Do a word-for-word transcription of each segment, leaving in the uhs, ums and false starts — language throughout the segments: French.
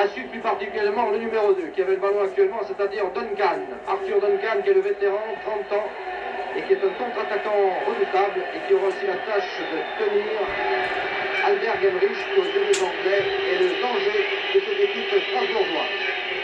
a su plus particulièrement le numéro deux, qui avait le ballon actuellement, c'est-à-dire Duncan. Arthur Duncan, qui est le vétéran, trente ans, et qui est un contre-attaquant redoutable, et qui aura aussi la tâche de tenir Albert Gemrich, qui aux yeux des Anglais est le danger de cette équipe strasbourgeoise.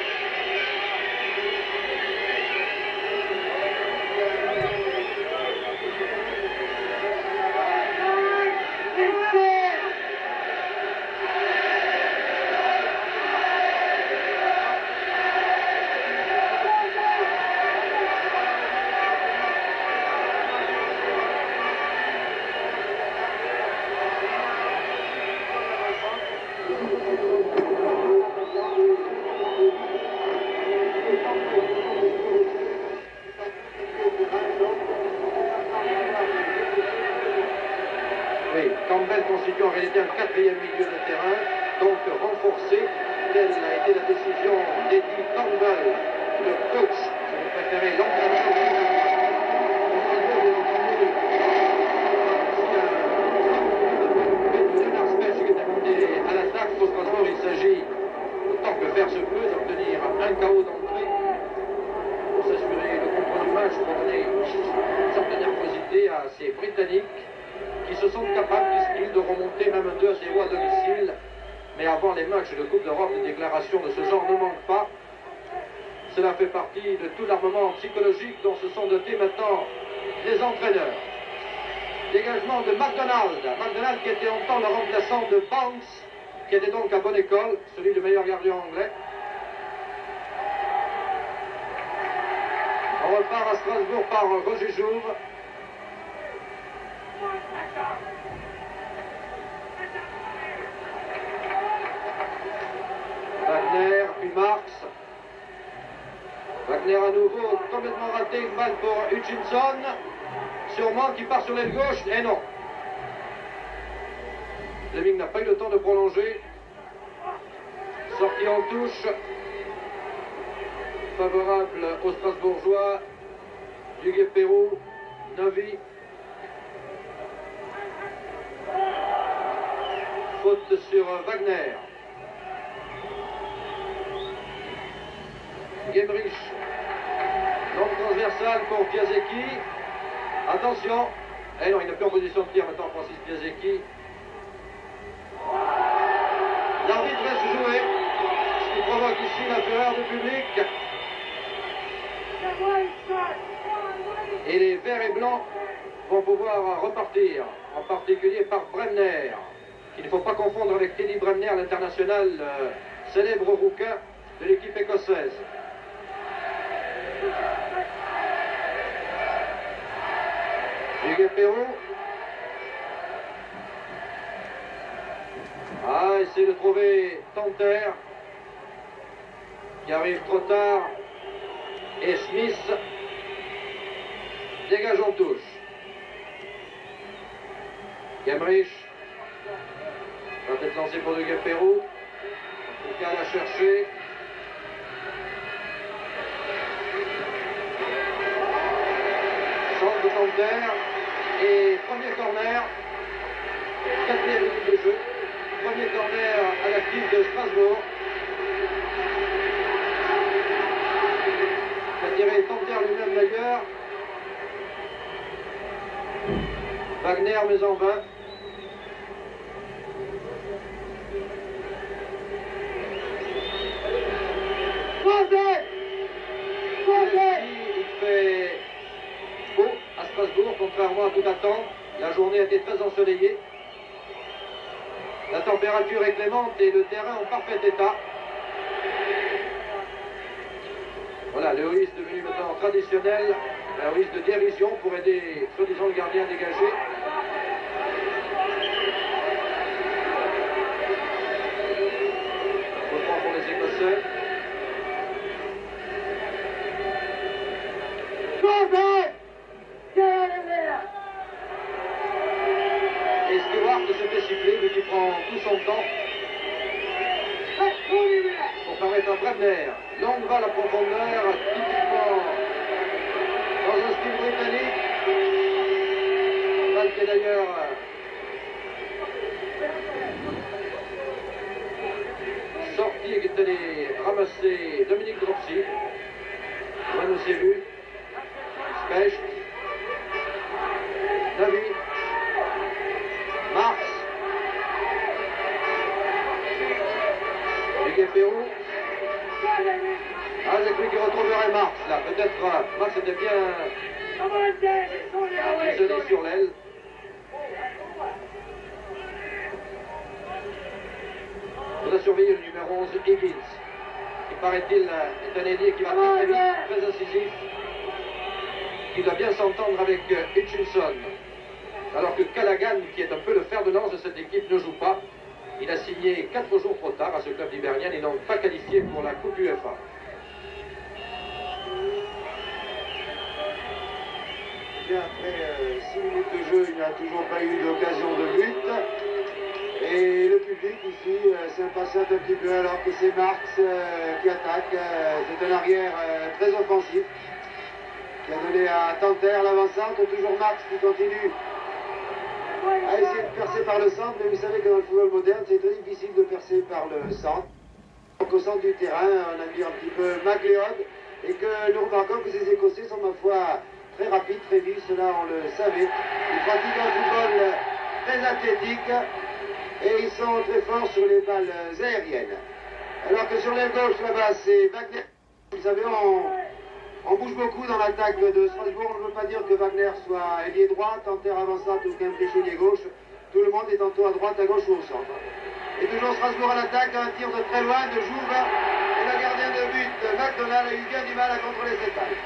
Campbell constitue en réalité un quatrième milieu de terrain, donc renforcé. Telle a été la décision d'Eddie Campbell, le coach, si vous préférez, l'entraîneur. Leonard Spence qui était monté à l'attaque. Pour Strasbourg, il s'agit, autant que faire se peut, d'obtenir un K O d'entrée pour s'assurer le contrôle du match, pour donner une certaine nervosité à ces Britanniques qui se sentent capables, disent-ils, de remonter même deux à zéro à domicile. Mais avant les matchs de Coupe d'Europe, des déclarations de ce genre ne manquent pas. Cela fait partie de tout l'armement psychologique dont se sont dotés maintenant les entraîneurs. Dégagement de McDonald. McDonald qui était en temps le remplaçant de Banks, qui était donc à bonne école, celui du meilleur gardien anglais. On repart à Strasbourg par Roger Jouve. Wagner, puis Marx. Wagner à nouveau, complètement raté, une balle pour Hutchinson. Sûrement qui part sur l'aile gauche, et non. Fleming n'a pas eu le temps de prolonger. Sortie en touche. Favorable aux Strasbourgeois. Duguay-Pérou, Novi. Faute sur Wagner. Gemrich. Longue transversale pour Piasecki. Attention. Eh non, il n'est plus en position de tir maintenant, Francis Piasecki. L'arbitre laisse jouer. Ce qui provoque ici la fureur du public. Et les verts et blancs vont pouvoir repartir, en particulier par Bremner, qu'il ne faut pas confondre avec Teddy Bremner, l'international euh, célèbre rouquin de l'équipe écossaise. Duguay-Pérou. Ah, essaie de trouver Tanter, qui arrive trop tard, et Smith dégage en touche. Gemrich va être lancé pour Duguay-Pérou. Foucault l'a cherché. Centre de Tanter. Et premier corner. Quatrième minute de jeu. Premier corner à l'actif de Strasbourg. Il a tiré Tanter lui-même d'ailleurs. Wagner mais en vain. Il fait beau à Strasbourg, contrairement à toute attente. La journée a été très ensoleillée. La température est clémente et le terrain en parfait état. Voilà, le risque devenu maintenant traditionnel, un risque de dérision pour aider, soi-disant, le gardien dégagé. Reprend pour les Écossais. Et Stewart se fait siffler, mais qui prend tout son temps pour permettre à Bremner. Longue balle à profondeur, typiquement dans un style britannique. Balle qui est d'ailleurs sortie et qui est allé ramasser Dominique Dropsy. Manu Sébu, Specht, David, Marx, Miguel Pérou. Ah, j'ai cru qu'il retrouverait Marx là, peut-être. Marx était bien isolé sur l'aile. On a surveillé le numéro onze, Higgins, qui paraît-il est un ailier qui va très très vite, très incisif, qui doit bien s'entendre avec Hutchinson. Alors que Callaghan, qui est un peu le fer de lance de cette équipe, ne joue pas. Il a signé quatre jours trop tard à ce club d'Hibernian et donc pas qualifié pour la Coupe U F A. Après six minutes de jeu, il n'a toujours pas eu d'occasion de but. Et le public ici euh, s'impatiente un petit peu alors que c'est Marx euh, qui attaque. Euh, c'est un arrière euh, très offensif qui a donné à Tanter l'avant-centre. Toujours Marx qui continue à essayer de percer par le centre. Mais vous savez que dans le football moderne, c'est très difficile de percer par le centre. Donc au centre du terrain, on a mis un petit peu McLeod et que nous remarquons que ces Écossais sont ma foi très rapides, très vifs. Cela on le savait. Ils pratiquent un football très athlétique. Et ils sont très forts sur les balles aériennes. Alors que sur l'aile gauche, là-bas, c'est Wagner. Vous savez, on, on bouge beaucoup dans l'attaque de Strasbourg. On ne veut pas dire que Wagner soit ailier droit, Tanter avant-centre ou qu'un ailier gauche. Tout le monde est tantôt à droite, à gauche ou au centre. Et toujours Strasbourg à l'attaque, un tir de très loin de Jouve. Et le gardien de but, McDonald, a eu bien du mal à contrôler cette balle.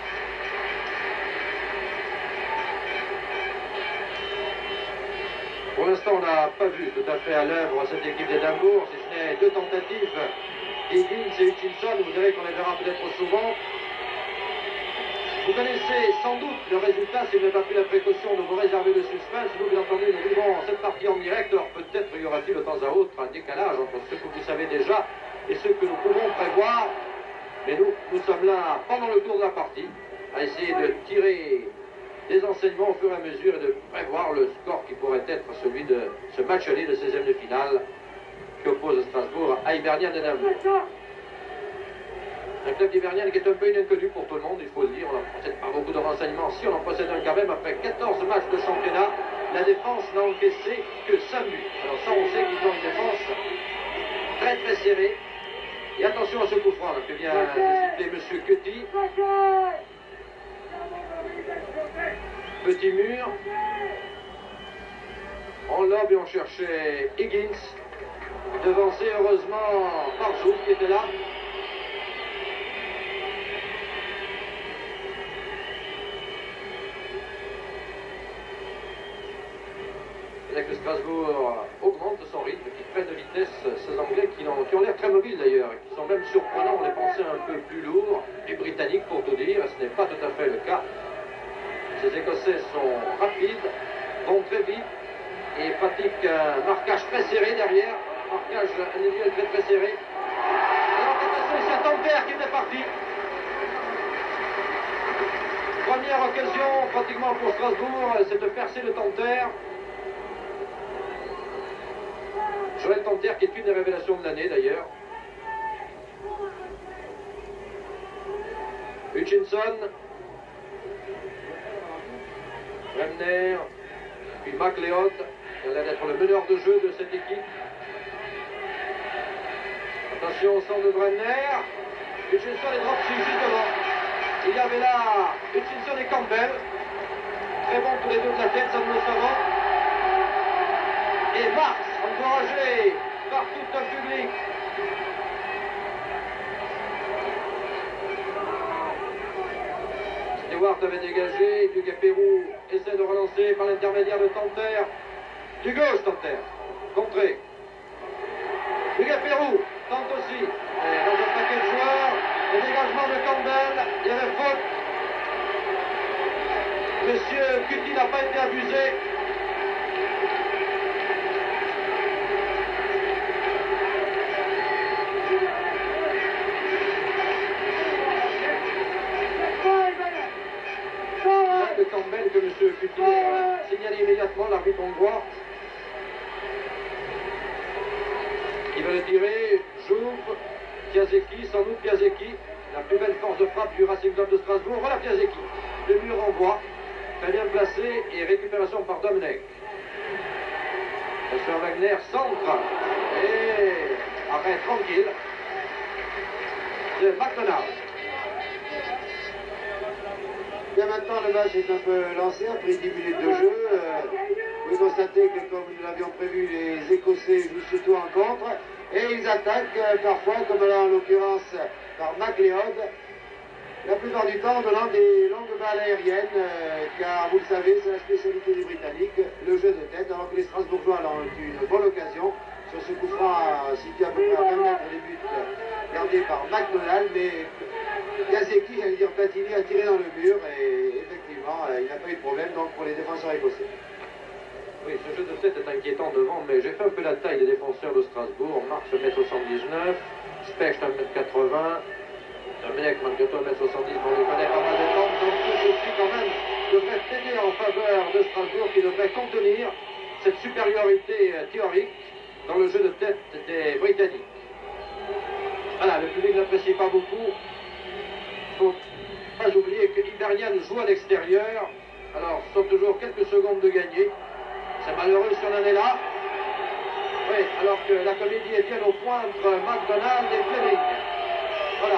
Pour l'instant, on n'a pas vu tout à fait à l'œuvre cette équipe d'Édimbourg, si ce n'est deux tentatives, Higgins et Hutchinson. Vous verrez qu'on les verra peut-être souvent. Vous connaissez sans doute le résultat, si vous n'avez pas pris la précaution de vous réserver le suspense. Nous, bien entendu, nous vivons cette partie en direct. Alors peut-être y aura-t-il de temps à autre un décalage entre ce que vous savez déjà et ce que nous pouvons prévoir. Mais nous, nous sommes là pendant le cours de la partie, à essayer de tirer des enseignements au fur et à mesure et de prévoir le score qui pourrait être celui de ce match aller de seizième de finale qui oppose Strasbourg à Hibernian d'Édimbourg. Un club d'Hibernian qui est un peu inconnu pour tout le monde, il faut le dire. On n'en possède pas beaucoup de renseignements. Si on en possède un quand même, après quatorze matchs de championnat, la défense n'a encaissé que cinq buts. Alors ça, on sait qu'ils ont une défense très très serrée. Et attention à ce coup franc que vient de citer M. Cutty. Petit mur. On lobe et on cherchait Higgins, devancé heureusement par Zouf qui était là. Et là que Strasbourg augmente son rythme, qui prennent de vitesse ces Anglais qui ont, qui ont l'air très mobiles d'ailleurs, et qui sont même surprenants, on les pensait un peu plus lourds, les Britanniques pour tout dire, ce n'est pas tout à fait le cas. Ces Écossais sont rapides, vont très vite et pratiquent un marquage très serré derrière, marquage individuel très très serré. Alors attention, c'est Tanter qui était parti. Première occasion pratiquement pour Strasbourg, cette percée de Tanter. Joël Tanter qui est une des révélations de l'année d'ailleurs. Hutchinson. Bremner, puis McLeod, qui a l'air d'être le meneur de jeu de cette équipe. Attention au centre de Bremner. Hutchinson et Dropsy juste devant. Il y avait là Hutchinson et Campbell. Très bons tous les deux de la tête, ça nous le savons. Et Marx, encouragé par tout un public. Stewart avait dégagé, Duguay Pérou essaie de relancer par l'intermédiaire de Tanter. Du gauche, Tanter. Contré. Duguay Pérou tente aussi. Et dans un paquet de joueurs, le dégagement de Campbell, il y avait faute. Monsieur Cutty n'a pas été abusé. De Campbell que M. Cutty a signalé immédiatement, l'arbitre hongrois. Il va le tirer, Jouve, Piasecki, sans doute Piasecki, la plus belle force de frappe du Racing Club de Strasbourg. Voilà Piasecki, le mur en bois, très bien placé et récupération par Domenech. Monsieur Wagner centre et arrêt tranquille de McDonald. Bien, maintenant le match est un peu lancé après dix minutes de jeu. Euh, vous constatez que comme nous l'avions prévu, les Écossais jouent surtout en contre et ils attaquent euh, parfois, comme là en l'occurrence par McLeod, la plupart du temps en donnant des longues balles aériennes, euh, car vous le savez, c'est la spécialité des Britanniques, le jeu de tête, alors que les Strasbourgeois ont eu une bonne occasion sur ce coup franc situé à peu près à vingt mètres des buts gardés par McDonald, mais Piasecki, j'allais dire Platini, a tiré dans le mur et effectivement, il n'a pas eu de problème donc pour les défenseurs écossais. Oui, ce jeu de tête est inquiétant devant, mais j'ai fait un peu la taille des défenseurs de Strasbourg. Marx un mètre soixante-dix-neuf, Specht un mètre quatre-vingts, Domenech malgré tout un mètre soixante-dix, on les connaît pas mal de temps, donc tout ceci quand même devrait plaider en faveur de Strasbourg qui devrait contenir cette supériorité théorique dans le jeu de tête des Britanniques. Voilà, le public n'apprécie pas beaucoup. Il ne faut pas oublier que Iberian joue à l'extérieur, alors ce sont toujours quelques secondes de gagner. C'est malheureux si on en est là. Oui, alors que la comédie est bien au point entre McDonald et Fleming. Voilà.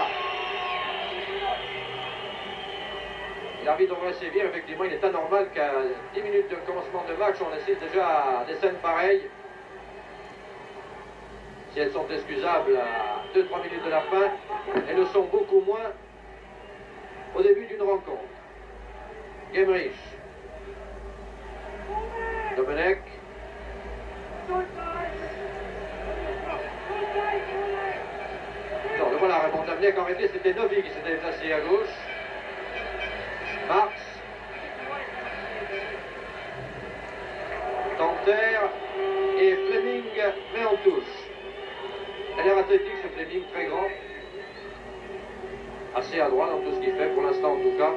L'arbitre devrait sévir, effectivement, il est anormal qu'à dix minutes de commencement de match, on assiste déjà à des scènes pareilles. Si elles sont excusables à deux trois minutes de la fin, elles le sont beaucoup moins au début d'une rencontre. Gemrich. Domenech. Non, le voilà, Raymond Domenech, en réalité, c'était Novi qui s'était déplacé à gauche. Marx. Tanter et Fleming met en touche. Elle a l'air athlétique, ce Fleming, très grand. Assez adroit dans tout ce qu'il fait, pour l'instant en tout cas.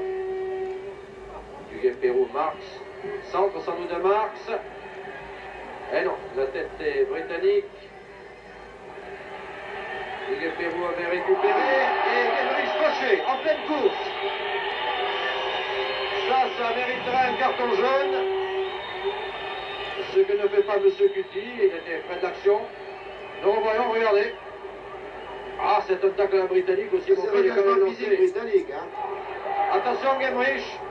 Du Pérou, Marx. Centre sans doute de Marx. Eh non, la tête est britannique. Du Pérou avait récupéré. Et Gemrich coché, en pleine course. Ça, ça mériterait un carton jaune. Ce que ne fait pas M. Cuti, il était près de l'action. Nous revoyons, regardez. Ah, c'est un tacle à la britannique aussi. C'est un engagement physique britannique. Hein. Attention, Gemrich.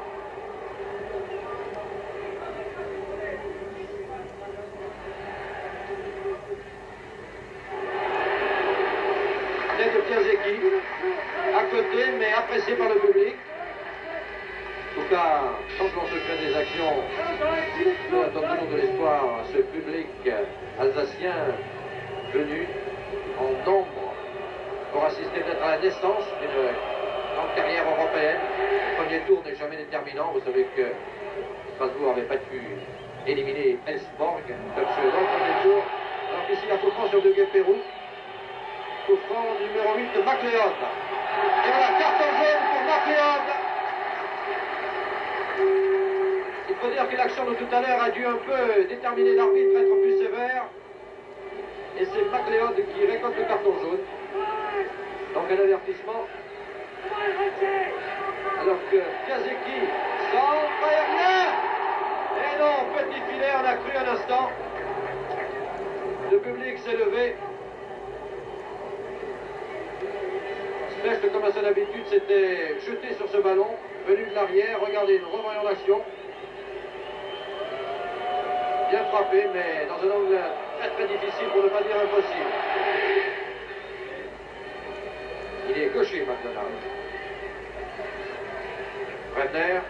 Tête de Piasecki, à côté, mais apprécié par le public. En tout cas, tant qu'on se crée des actions, nous attendons de l'espoir à ce public alsacien venu en nombre pour assister peut-être à la naissance d'une grande carrière européenne. Le premier tour n'est jamais déterminant. Vous savez que Strasbourg avait battu, éliminé Elfsborg, club suédois, au premier tour. Alors qu'ici, la souffrance sur De Guépérou. Souffrant numéro huit de McLeod. Et voilà, carton jaune pour McLeod. Il faut dire que l'action de tout à l'heure a dû un peu déterminer l'arbitre, être plus sévère. Et c'est McLeod qui récolte le carton jaune. Donc un avertissement. Alors que Piasecki centre aérien. Et non, petit filet, on a cru un instant. Le public s'est levé. Specht, comme à son habitude, s'était jeté sur ce ballon, venu de l'arrière. Regardez, nous revoyons l'action. Bien frappé, mais dans un angle très très difficile, pour ne pas dire impossible. Il est gaucher, McDonald. Brenner.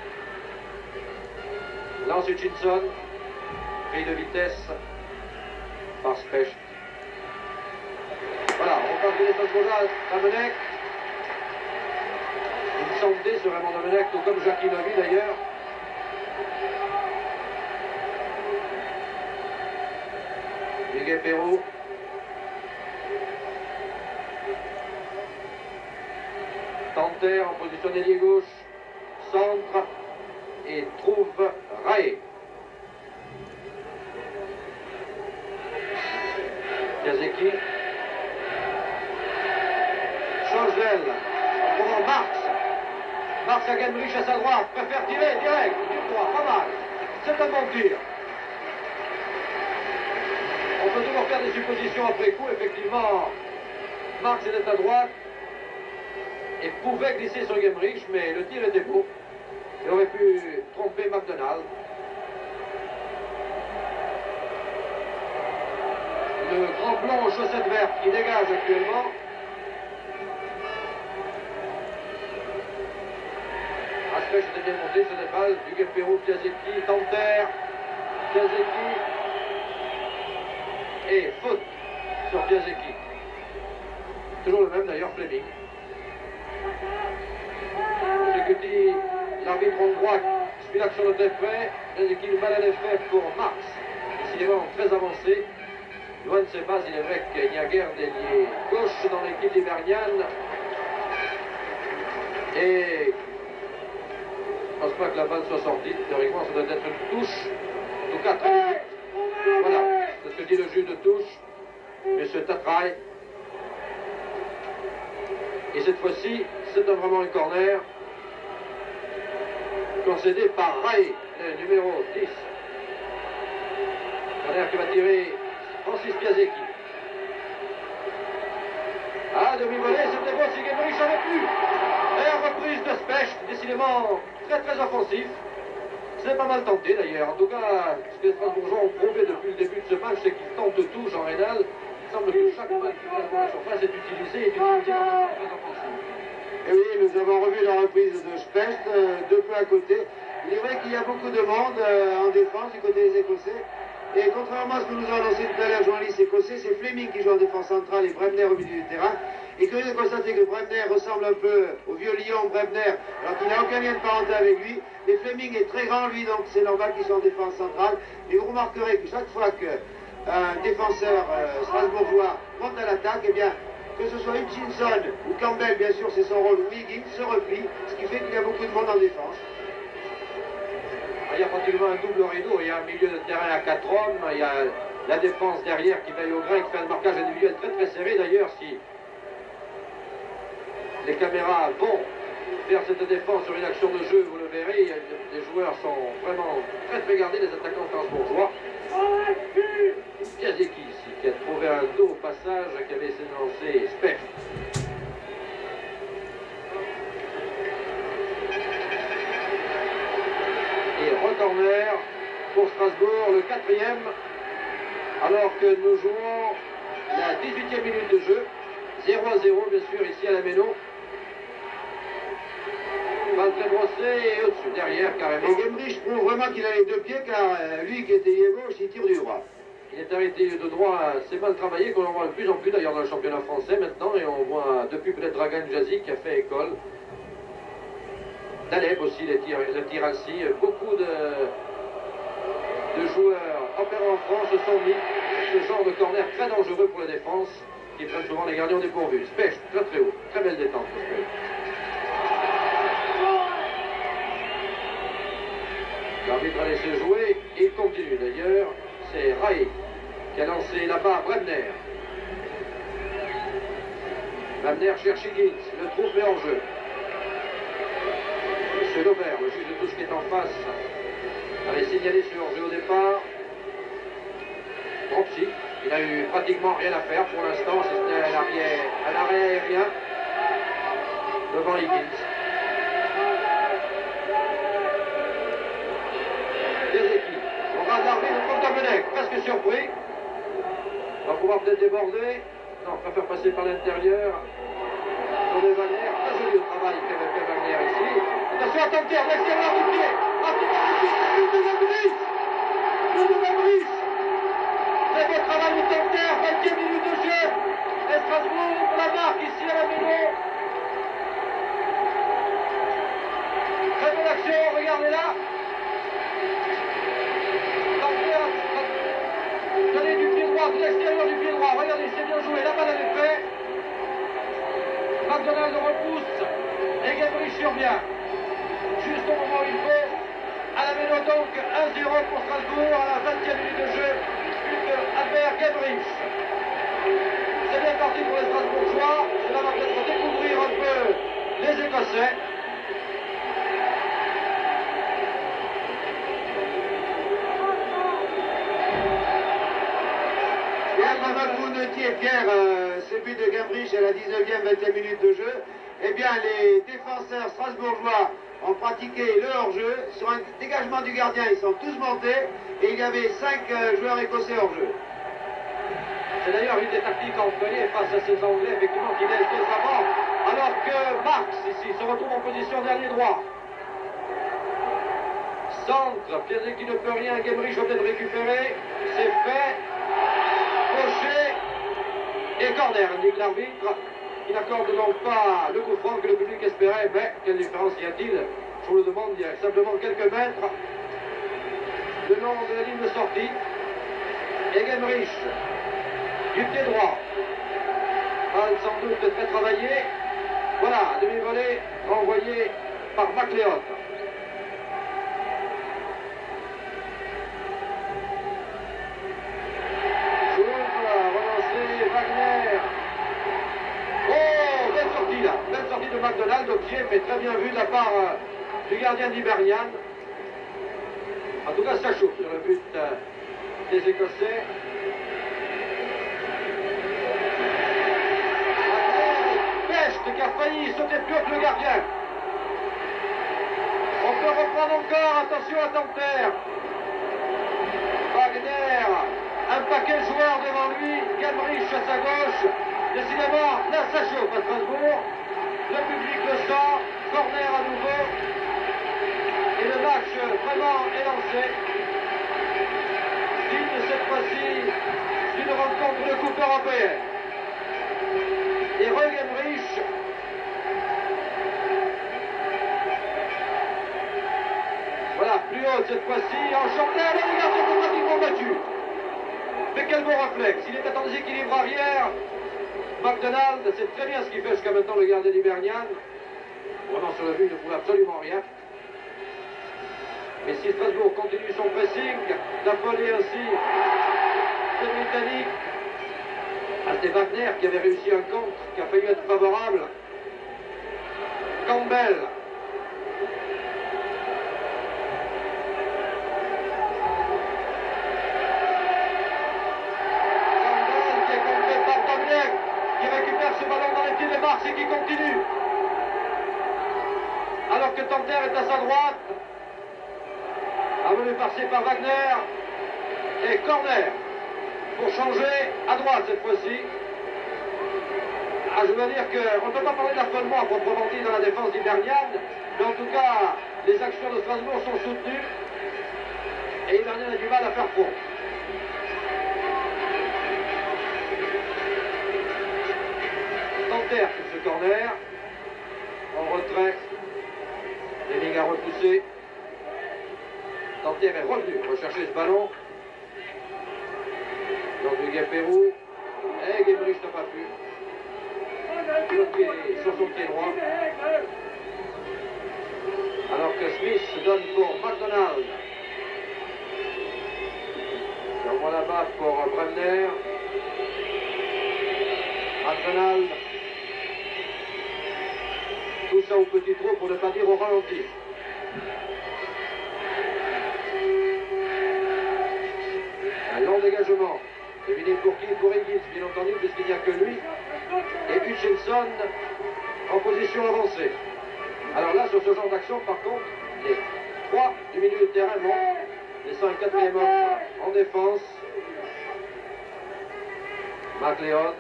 Lance Hutchinson. Pris de vitesse par Specht. Voilà, on passe de l'espace Bourgeois à Domenech. Une santé sur Raymond Domenech, tout comme Jackie Novi d'ailleurs. Miguel Pérou. Tanter en position d'ailier gauche. Centre. Et trouve Raé. Piasecki. Campbell. Pour Marx. Marx à Gemrich à sa droite. Préfère tirer direct. Du droit. Pas mal. C'est un bon tir. On peut toujours faire des suppositions après coup. Effectivement, Marx était à droite et pouvait glisser sur Gemrich, mais le tir était beau. Il aurait pu tromper McDonald. Le grand blond aux chaussettes vertes qui dégage actuellement. Aspect était bien monté sur les balles. Du Guepero, Piasecki, Tanter, Piasecki. Et faute sur Piasecki. Toujours le même d'ailleurs, Fleming. Ce que dit l'arbitre hongrois, Spilak sur le défait. Piasecki, le mal à l'effet pour Marx. Décidément très avancé. Loin de ses bases, il est vrai qu'il n'y a guère d'ailier gauche dans l'équipe d'Hibernian. Et je ne pense pas que la balle soit sortie. Théoriquement, ça doit être une touche. En tout cas, très vite. Voilà, c'est ce que dit le juge de touche. Monsieur Tatraille. Et cette fois-ci, c'est vraiment un corner. Concédé par Ray, le numéro dix. Corner qui va tirer Francis Piasecki. Ah, demi-volée, c'était beau si Gemrich aurait pu. Et en reprise de Specht, décidément très très offensif. C'est pas mal tenté d'ailleurs. En tout cas, ce que les Strasbourgeois ont prouvé depuis le début de ce match, c'est qu'ils tentent tout, Jean Rénal. Il semble que chaque balle qui passe dans la surface est utilisée et est utilisée de très offensif. Et oui, nous avons revu la reprise de Specht, euh, deux peu à côté. Il est vrai qu'il y a beaucoup de monde euh, en défense du côté des Écossais. Et contrairement à ce que nous a annoncé tout à l'heure journaliste écossais, c'est Fleming qui joue en défense centrale et Bremner au milieu du terrain. Et curieux de constater que Bremner ressemble un peu au vieux lion Bremner, alors qu'il n'a aucun lien de parenté avec lui. Mais Fleming est très grand lui, donc c'est normal qu'il soit en défense centrale. Et vous remarquerez que chaque fois qu'un défenseur euh, strasbourgeois monte à l'attaque, eh bien, que ce soit Hutchinson ou Campbell, bien sûr c'est son rôle, ou Higgins se replie, ce qui fait qu'il y a beaucoup de monde en défense. Il y a pratiquement un double rideau, il y a un milieu de terrain à quatre hommes, il y a la défense derrière qui veille au grain, qui fait un marquage individuel très très serré. D'ailleurs, si les caméras vont faire cette défense sur une action de jeu, vous le verrez, les joueurs sont vraiment très très gardés, les attaquants strasbourgeois. Piasecki ici, qui a trouvé un dos au passage, qui avait essayé de lancer Specht. Corner pour Strasbourg, le quatrième, alors que nous jouons la dix-huitième minute de jeu, zéro à zéro bien sûr ici à la Méno. Balle très brossée et au-dessus, derrière carrément. Et Gemrich prouve vraiment qu'il a les deux pieds car euh, lui qui était lié gauche, il tire du droit. Il est arrêté de droit, c'est mal travaillé, qu'on en voit de plus en plus d'ailleurs dans le championnat français maintenant, et on voit depuis peut-être Dragan Jazic qui a fait école. Daleb aussi, les tirs, le tir ainsi. Beaucoup de, de joueurs opérant en France se sont mis ce genre de corner très dangereux pour la défense, qui prennent souvent les gardiens dépourvus. Specht, très très haut, très belle détente. L'arbitre a laissé jouer, et il continue d'ailleurs. C'est Ray qui a lancé là-bas Bremner. Bremner cherche Higgins, le trouve mais en jeu. M. Laubert, le juge de touche qui est en face, avait signalé sur hors-jeu au départ. Dropsy, il n'a eu pratiquement rien à faire pour l'instant, si ce n'est un arrêt, un arrêt aérien devant Higgins. Piasecki, on va l'armée de Fontainebleau, presque surpris. On va pouvoir peut-être déborder. Non, on préfère passer par l'intérieur. Sur les Wagner, très joli au travail qu'avait fait Wagner ici. Attention à Tanter, l'extérieur du pied. Ah, c'est pas le but de Gemrich. Le de Gemrich. Très beau travail de Tanter, vingtième minute de jeu. Et Strasbourg pour la marque ici à la Méno. Très bonne action, regardez là. Tanter a donné du pied droit, de l'extérieur du pied droit. Regardez, c'est bien joué, la balle avait fait. McDonald repousse et Gemrich survient. Juste au moment où il faut. À la Méno donc un zéro pour Strasbourg à la vingtième minute de jeu. But de Albert Gemrich. C'est bien parti pour les Strasbourgeois. Cela va peut-être découvrir un peu Écossais. Bien, pendant que vous notiez, Pierre, euh, ce but de Gimbrich à la dix-neuvième, vingtième minute de jeu, eh bien, les défenseurs strasbourgeois ont pratiqué le hors-jeu. Sur un dégagement du gardien, ils sont tous montés et il y avait cinq euh, joueurs écossais hors-jeu. C'est d'ailleurs une des tactiques employées face à ces Anglais, effectivement, qui laissent deux avant, alors que Marx, ici, se retrouve en position dernier droit. Centre, Piazet qui ne peut rien, Gimbrich va peut-être récupérer, c'est fait, gaucher, et corner, indique l'arbitre. Il n'accorde donc pas le coup franc que le public espérait, mais quelle différence y a-t-il? Je vous le demande, il y a simplement quelques mètres le long de la ligne de sortie. Et Gimbrich, du pied droit, balle sans doute très travaillée. Voilà, demi-volée renvoyée par McLeod. Wagner. Oh, belle sortie là, belle sortie de McDonald au pied, mais très bien vu de la part euh, du gardien d'Hibernian. En tout cas, ça chauffe sur le but euh, des Écossais. Peste qui a failli sauter plus haut que le gardien. On peut reprendre encore, attention à Tampere. Wagner. Un paquet de joueurs devant lui, Gimbrich à sa gauche. Décidément, là ça chauffe à Strasbourg. Le public le sent, corner à nouveau. Et le match vraiment est lancé. Digne cette fois-ci d'une rencontre de coupe européenne. Et re Gimbrich. Voilà, plus haut cette fois-ci, enchanté, les garçons sont pratiquement battus. Mais quel bon réflexe, il est à temps d'équilibre arrière. McDonald, c'est très bien ce qu'il fait jusqu'à maintenant le gardien d'Hibernian. Vraiment sur le but, il ne trouve absolument rien. Mais si Strasbourg continue son pressing, d'affoler ainsi les Britanniques, ah, c'était Wagner qui avait réussi un contre, qui a failli être favorable. Campbell. Et qui continue. Alors que Tampere est à sa droite. Amené passé par Wagner. Et corner. Pour changer à droite cette fois-ci. Ah, je dois dire qu'on ne peut pas parler d'affolement à proprement dit dans la défense d'Hibernian. Mais en tout cas, les actions de Strasbourg sont soutenues. Et Hibernian a du mal à faire front. Tampere sur ce corner, en retrait, Henning a repoussé, Tampere est revenu rechercher ce ballon, donc du Guépérou, et Gimbrich n'a pas pu, sur, pied, sur son pied droit, alors que Smith se donne pour McDonald, et on voit là-bas pour Bremner, McDonald. Tout ça au petit trou pour ne pas dire au ralenti. Un long dégagement. C'est fini pour qui? Pour Higgins, bien entendu, puisqu'il n'y a que lui. Et Hutchinson en position avancée. Alors là, sur ce genre d'action, par contre, les trois du milieu de terrain montent, laissant un quatrième homme en défense. McLeod.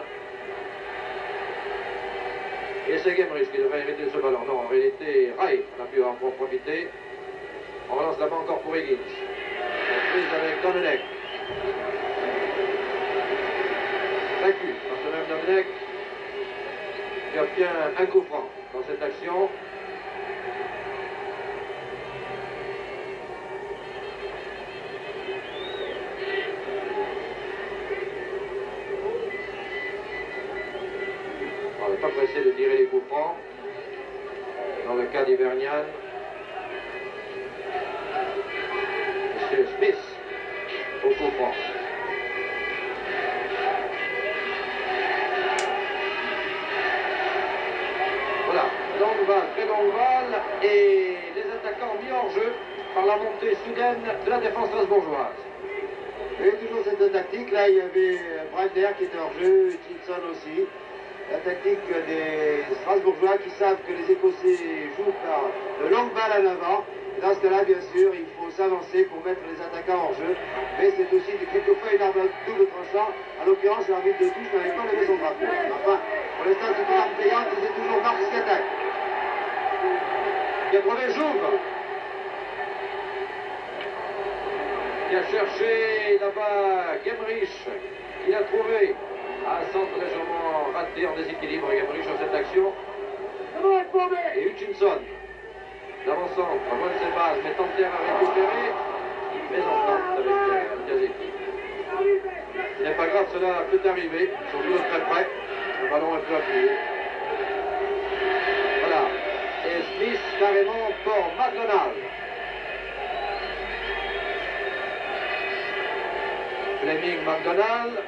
Et c'est Gimbrich qui devrait hériter de ce ballon. Non, en réalité, Rai n'a pu en profiter. On relance là-bas encore pour Higgins. La prise avec Domenech. Vaincu par ce même Domenech qui obtient un coup franc dans cette action. On n'est pas pressé de tirer les coups francs dans le cas d'Hibernian. Monsieur Smith au coup franc. Voilà, donc balle, très longue balle, et les attaquants mis hors jeu par la montée soudaine de la défense strasbourgeoise. Et toujours cette tactique, là il y avait Bragner qui était hors jeu, Hutchinson aussi. La tactique des Strasbourgeois qui savent que les Écossais jouent par de longues balles en avant. Dans ce cas-là, bien sûr, il faut s'avancer pour mettre les attaquants hors jeu. Mais c'est aussi quelquefois une arme double tranchant. En l'occurrence, l'arbitre de touche n'avait pas levé son drapeau. Enfin, pour l'instant, c'est une arme payante et c'est toujours Marx qui attaque. Qui a trouvé Jouve. Qui a cherché là-bas Gemrich. Il a trouvé. Un centre légèrement raté en déséquilibre, Gemrich sur cette action. Et Hutchinson, l'avant-centre, voit de ses bases, mais Tanter a récupéré, mais en tente avec Gazeki. Ce n'est pas grave, cela peut arriver, surtout de très près. Le ballon est peu appuyé. Voilà. Et Smith carrément pour McDonald. Fleming, McDonald.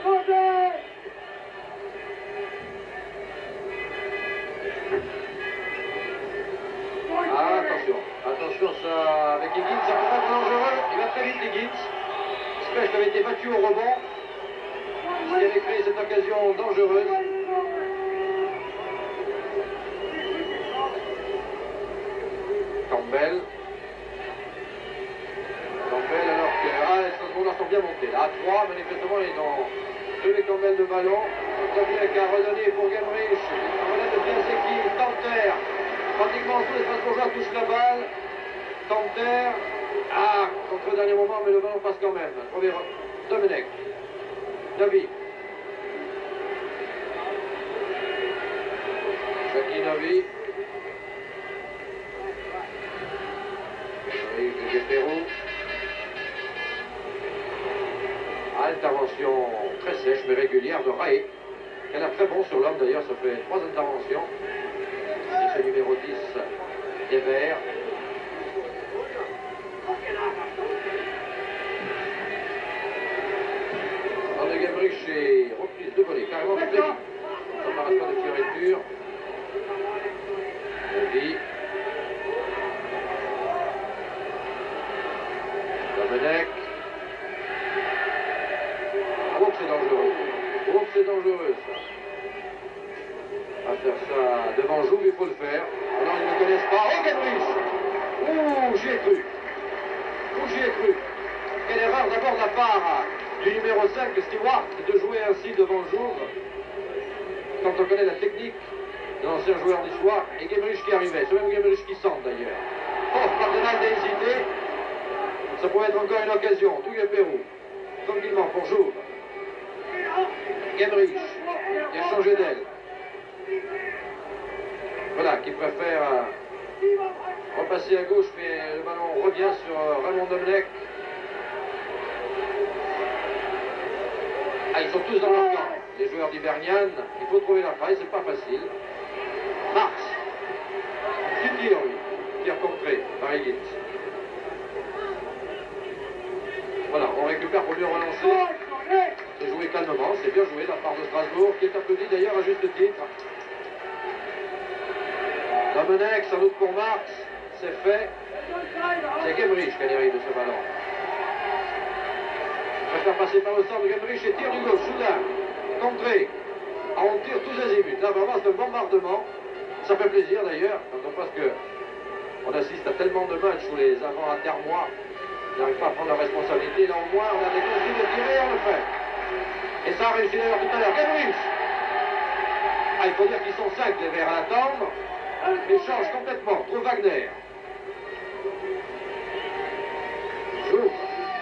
Ah, attention, attention ça avec Higgins, ça peut être dangereux, il va très vite Higgins. Specht avait été battu au rebond, il avait créé cette occasion dangereuse. Campbell. Campbell alors que ah, les Strasbourgeois sont bien montés. Là à trois, manifestement ils ont levé Campbell de ballon. Campbell qui a redonné pour Gemrich. Relève de Piasecki, Tanter. Pratiquement tous les Strasbourgeois touchent la balle. Tanter. Ah, contre le dernier moment, mais le ballon passe quand même. Trouvé Domenech. Novi. Jackie Novi. Olivier Perrault. Intervention très sèche mais régulière de Raé. Il a l'air très bon sur l'homme d'ailleurs, ça fait trois interventions. C'est ce numéro dix des Verts. Dans le Gemrich et reprise de volée, carrément de Fleming. Séparation de fioriture. Novi. Domenech. Oh, c'est dangereux. Oh, c'est dangereux, ça. À faire ça devant Jouve, il faut le faire. Alors, ils ne connaissent pas. Oh, Gemrich. Ouh, j'y ai cru. Ouh, j'y ai cru. Quelle erreur d'abord de la part du numéro cinq, Stewart, de jouer ainsi devant Jouve. Quand on connaît la technique de l'ancien joueur d'histoire, et Gemrich qui arrivait. C'est même Gemrich qui sent, d'ailleurs. Oh, Cardinal a hésité. Ça pourrait être encore une occasion. Touye Pérou. Tranquillement pour Jouve. Gemrich, qui a changé d'aile. Voilà, qui préfère euh, repasser à gauche, mais le ballon revient sur euh, Raymond Domenech. Ah, ils sont tous dans leur camp. Les joueurs d'Hibernian, il faut trouver la faille, c'est pas facile. Marx, qui tire, lui, qui a contré par Higgins. Voilà, on récupère pour mieux relancer. C'est joué calmement, c'est bien joué de la part de Strasbourg, qui est applaudi d'ailleurs à juste titre. Domenech, sans doute pour Marx, c'est fait. C'est Gemrich qui a l'hérité de ce ballon. Il préfère passer par le centre de Gemrich et tire du gauche, soudain. Contré. On tire tous azimuts. Là, vraiment, c'est un bombardement. Ça fait plaisir d'ailleurs, quand on pense que on assiste à tellement de matchs où les avants intermois n'arrivent pas à prendre leurs responsabilités. Là, au moins, on a des consignes de tirer, on le fait. Et ça a réussi d'ailleurs tout à l'heure. Gemrich. Ah, il faut dire qu'ils sont cinq, les Verts à l'attendre. Mais change complètement. Trouve Wagner. Jouve.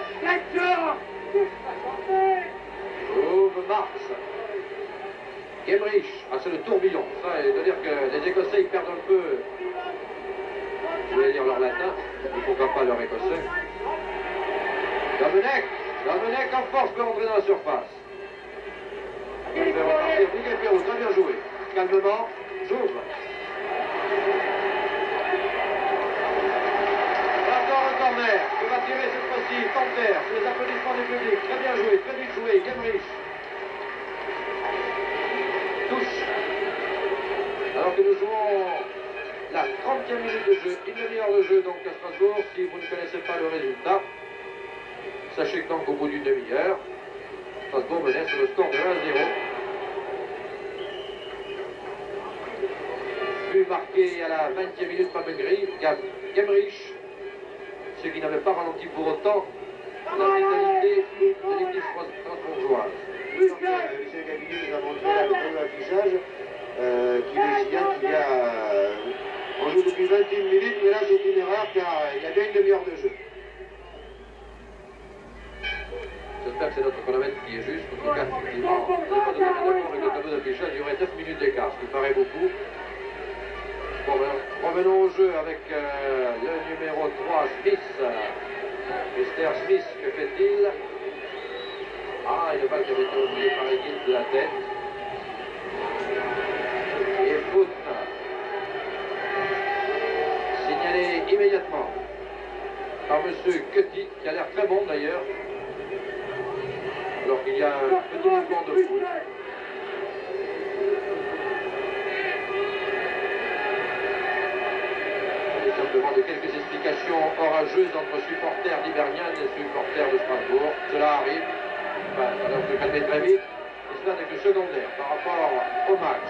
Jouve, Marx. Gemrich. Ah, c'est le tourbillon. Ça, il veut dire que les Écossais, ils perdent un peu, je vais dire leur latin, et pourquoi pas leur écossais. Domenech. Domenech en force peut rentrer dans la surface. On va faire repartir Olivier Perrault. Très bien joué. Calmement. Jouve. Corner, que va tirer cette fois-ci Tanter, sur les applaudissements du public. Très bien joué, très vite joué, Gemrich. Touche. Alors que nous jouons la trentième minute de jeu, une demi-heure de jeu donc à Strasbourg. Si vous ne connaissez pas le résultat, sachez que donc au bout d'une demi-heure, Strasbourg menait sur le score de un à zéro. But marqué à la vingtième minute par Gemrich, ce qui n'avait pas ralenti pour autant la vitalité de l'équipe strasbourgeoise. Michel Gavini nous a montré la vidéo d'affichage euh, qui nous signale qu'il y a... Euh, on joue depuis vingt et une minutes, mais là c'est une erreur car il y a bien une demi-heure de jeu. J'espère que c'est notre chronomètre qui est juste. En tout cas, effectivement, on n'est pas tout à fait d'accord avec le tableau d'affichage. Il y aurait neuf minutes d'écart, ce qui paraît beaucoup. Bon, ben, revenons au jeu avec euh, le numéro trois, Smith. Mister Smith, que fait-il? Ah, une balle qui avait été oubliée par l'équipe de la tête. Et faute. Signalé immédiatement par M. Cutty, qui a l'air très bon d'ailleurs. Alors qu'il y a un petit mouvement de foule. Il est simplement de quelques explications orageuses entre supporters d'Hibernian et supporters de Strasbourg. Cela arrive. Enfin, ça va se calmer très vite. Et cela n'est que secondaire par rapport au match.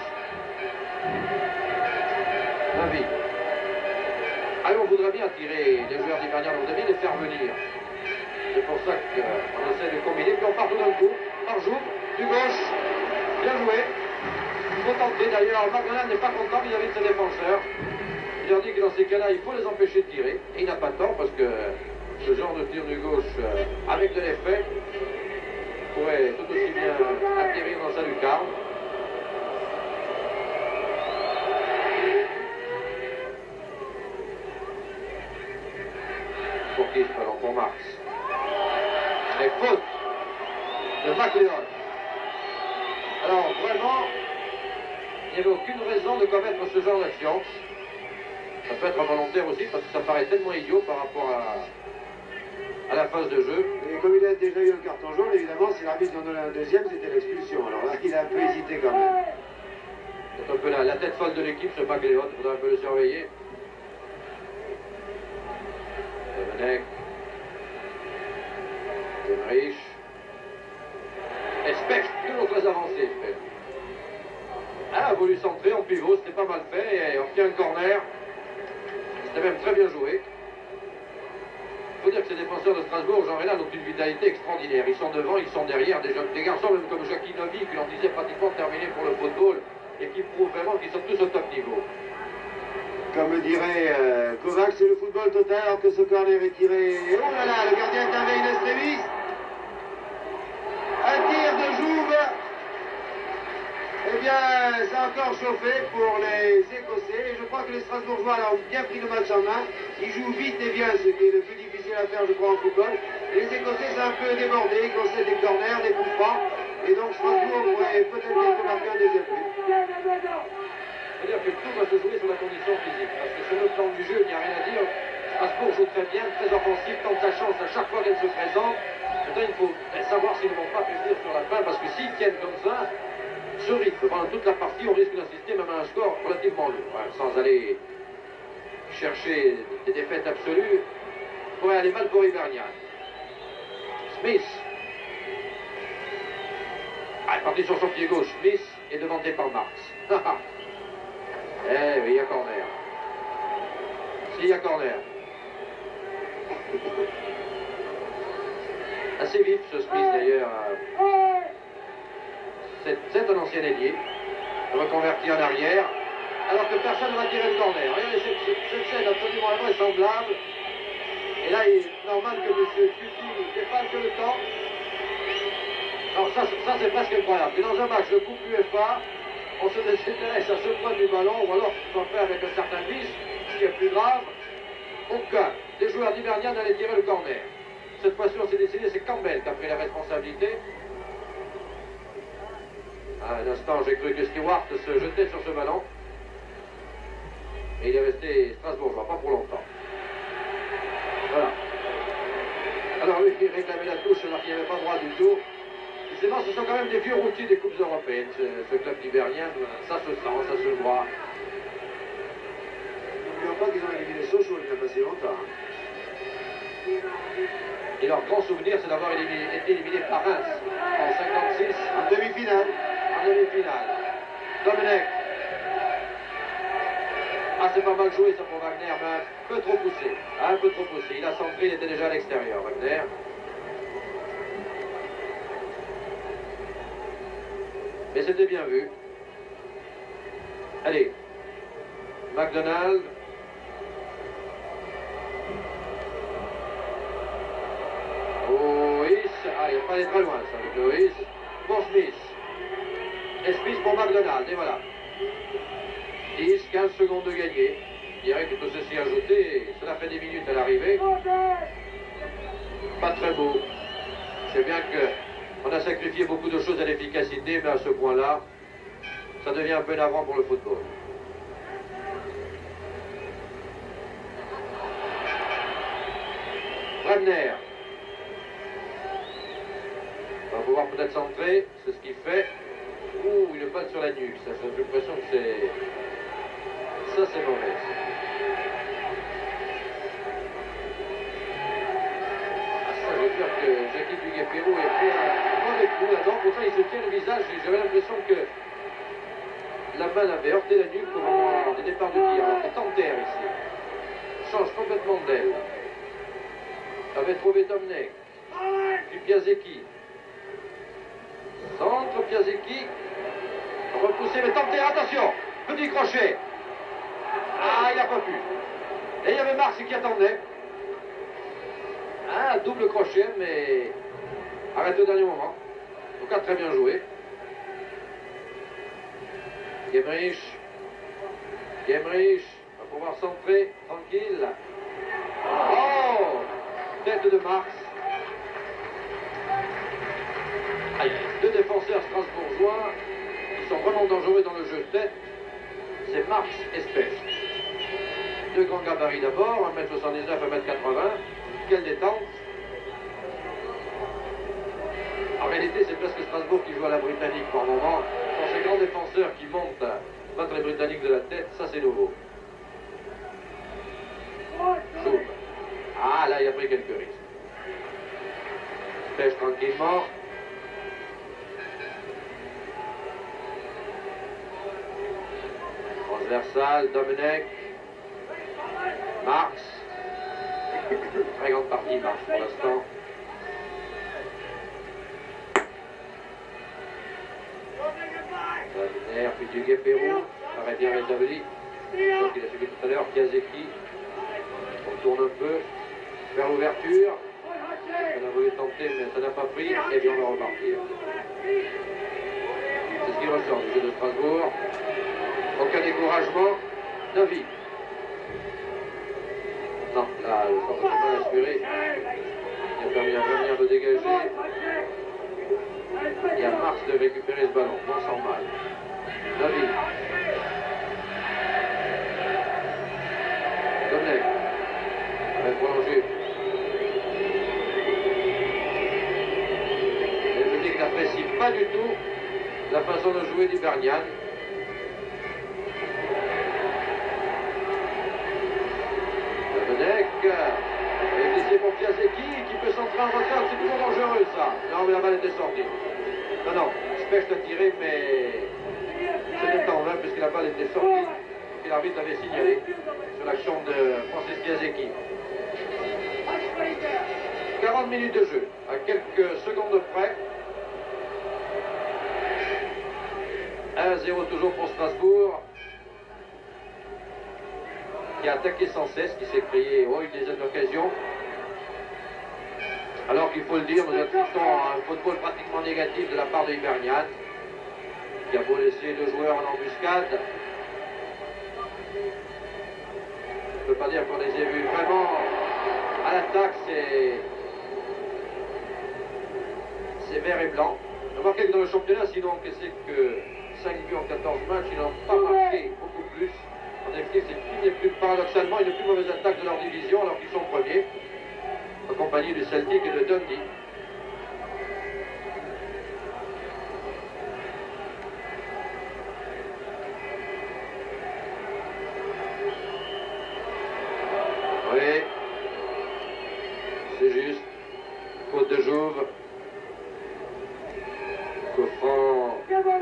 David. Alors on voudrait bien attirer les joueurs d'Hibernian, on voudrait bien les faire venir. C'est pour ça qu'on essaie de combiner, puis on part tout d'un coup, par jour, du gauche, bien joué. Il faut tenter d'ailleurs, McGowan n'est pas content vis-à-vis de ses défenseurs. Il leur dit que dans ces cas-là, il faut les empêcher de tirer. Et il n'a pas tort parce que ce genre de tir du gauche, euh, avec de l'effet, pourrait tout aussi bien atterrir dans sa lucarne. Pour qui, alors pour Marx. Et faute de McLeod. Alors vraiment, il n'y avait aucune raison de commettre ce genre d'action. Ça peut être volontaire aussi parce que ça paraît tellement idiot par rapport à, à la phase de jeu. Et comme il a déjà eu un carton jaune, évidemment, si l'arbitre en donnait un deuxième, c'était l'expulsion. Alors là, il a un peu hésité quand même. C'est un peu la, la tête folle de l'équipe, ce McLeod, il faudra un peu le surveiller. Domenech. Gemrich. Espèce, toujours très avancé. Ah, a voulu centrer en pivot, c'était pas mal fait, et on tient un corner. C'était même très bien joué. Il faut dire que ces défenseurs de Strasbourg, Jean Rénal, ont une vitalité extraordinaire. Ils sont devant, ils sont derrière, des, des garçons même comme Jacquinovi, qui l'on disait pratiquement terminé pour le football, et qui prouvent vraiment qu'ils sont tous au top niveau. Comme dirait euh, Kovac, c'est le football total alors que ce corner est tiré. Et oh là là, le gardien intervient in extremis. Un tir de Jouve. Eh bien, ça a encore chauffé pour les Écossais. Et je crois que les Strasbourgeois là, ont bien pris le match en main. Ils jouent vite et bien, ce qui est le plus difficile à faire, je crois, en football. Et les Écossais, c'est un peu débordé. Ils concèdent des corners, des coups francs. Et donc Strasbourg pourrait peut-être bien marquer un deuxième but. C'est-à-dire que tout va se jouer sur la condition physique. Parce que sur le plan du jeu, il n'y a rien à dire. Strasbourg joue très bien, très offensif, tente sa chance à chaque fois qu'elle se présente. Maintenant, il faut savoir s'ils ne vont pas faiblir sur la fin, parce que s'ils tiennent comme ça, ce rythme, pendant toute la partie, on risque d'assister même à un score relativement lourd. Hein, sans aller chercher des défaites absolues, il pourrait aller mal pour Hibernian. Smith. Ah, il est parti sur son pied gauche. Smith est devanté par Marx. Eh oui, il y a corner. Si, il y a corner. Assez vif ce Smith d'ailleurs. C'est un ancien ailier, reconverti en arrière, alors que personne ne va tirer le corner. Regardez cette, cette, cette scène absolument invraisemblable. Et là, il est normal que M. Cutty dépasse le temps. Alors ça, ça c'est presque incroyable. Et dans un match de Coupe U F A, on se désintéresse à ce point du ballon, ou alors on fait avec un certain vice, ce qui est plus grave. Aucun des joueurs d'Hibernian n'allait tirer le corner. Cette fois-ci, on s'est décidé, c'est Campbell qui a pris la responsabilité. À un instant, j'ai cru que Stewart se jetait sur ce ballon. Et il est resté strasbourgeois, pas pour longtemps. Voilà. Alors lui, il réclamait la touche alors qu'il n'y avait pas droit du tout. Décidément, ce sont quand même des vieux routiers des Coupes européennes, ce, ce club d'Hibernian. Ça se sent, ça se voit. pas qu'ils ont éliminé Sochaux il n'y a pas si longtemps. Et leur grand souvenir, c'est d'avoir été éliminé par Reims en cinquante-six. En demi-finale. En demi-finale. Domenech. Ah, c'est pas mal joué ça pour Wagner, mais un peu trop poussé. Un peu trop poussé. Il a centré, il était déjà à l'extérieur, Wagner. Mais c'était bien vu. Allez. McDonald. Ois. Ah, il n'a pas allé très loin, ça, avec Ois. Pour Smith. Et Smith pour McDonald, et voilà. dix, quinze secondes de gagné. Je dirais que tout ceci ajouté, cela fait des minutes à l'arrivée. Pas très beau. C'est bien qu'on a sacrifié beaucoup de choses à l'efficacité, mais à ce point-là, ça devient un peu navrant pour le football. Wagner. Va pouvoir peut-être centrer, c'est ce qu'il fait. Ouh, une patte sur la nuque, ça, j'ai l'impression que c'est... Ça, c'est mauvais. Ah, ça, je veux dire que Jackie Duguay-Pérou est pris un mauvais coup là-dedans. Pourtant, il se tient le visage et j'avais l'impression que la main avait heurté la nuque au moment du départ du tir. Alors, c'est Tanter ici. Change complètement d'aile. Avait trouvé Domenech. Puis Piasecki. Centre Piasecki. Repoussé, mais Tanter, attention! Petit crochet. Ah, il n'a pas pu. Et il y avait Marx qui attendait. Ah, double crochet, mais arrêté au dernier moment. En tout cas, très bien joué. Gemrich. Gemrich va pouvoir centrer, tranquille. Oh! Tête de Marx. Aïe, deux défenseurs strasbourgeois qui sont vraiment dangereux dans le jeu de tête. C'est Marx et Specht. Deux grands gabarits d'abord, un mètre soixante-dix-neuf, un mètre quatre-vingts. Quelle détente. En réalité, c'est presque Strasbourg qui joue à la Britannique par moment. Quand ces grands défenseurs qui montent à battre les Britanniques de la tête, ça c'est nouveau. Zoom. Ah, là, il a pris quelques risques. Specht tranquillement. Transversal, Domenech. Marx. Très grande partie, Marx pour l'instant. Wagner, puis Duguay-Pérou. Paraît bien rétabli. Donc il a suivi tout à l'heure. Piasecki. On tourne un peu vers l'ouverture. On a voulu tenter, mais ça n'a pas pris. Et bien on va repartir. C'est ce qui ressort du jeu de Strasbourg. Aucun découragement. David. Non, là, le centre est mal assuré. Il a permis à Vernier de dégager. Et à Marx de récupérer ce ballon. Non sans mal. David. Domenech. Va prolonger. Et le public n'apprécie pas du tout la façon de jouer d'Hibernian. Domenech. Et essai pour Piasecki qui peut s'entrer en retard. C'est toujours dangereux ça. Non, mais la balle était sortie. Non, non. Specht a tiré, mais c'était en vain puisque la balle était sortie. Et l'arbitre avait signalé sur l'action de Francis Piasecki. quarante minutes de jeu, à quelques secondes près. un à zéro toujours pour Strasbourg, qui a attaqué sans cesse, qui s'est créé oh, une dizaine d'occasions. Alors qu'il faut le dire, nous assistons à un football pratiquement négatif de la part de Hibernian, qui a beau laisser deux joueurs en embuscade. Je ne peux pas dire qu'on les ait vus vraiment à l'attaque, c'est c'est vert et blanc. Remarquez que dans le championnat, sinon encaissé que cinq buts en quatorze matchs, ils n'ont pas marqué beaucoup plus. En effet, c'est une des plus, paradoxalement, une des plus mauvaises attaques de leur division, alors qu'ils sont premiers, en compagnie du Celtic et de Dundee. Jouve. Coup franc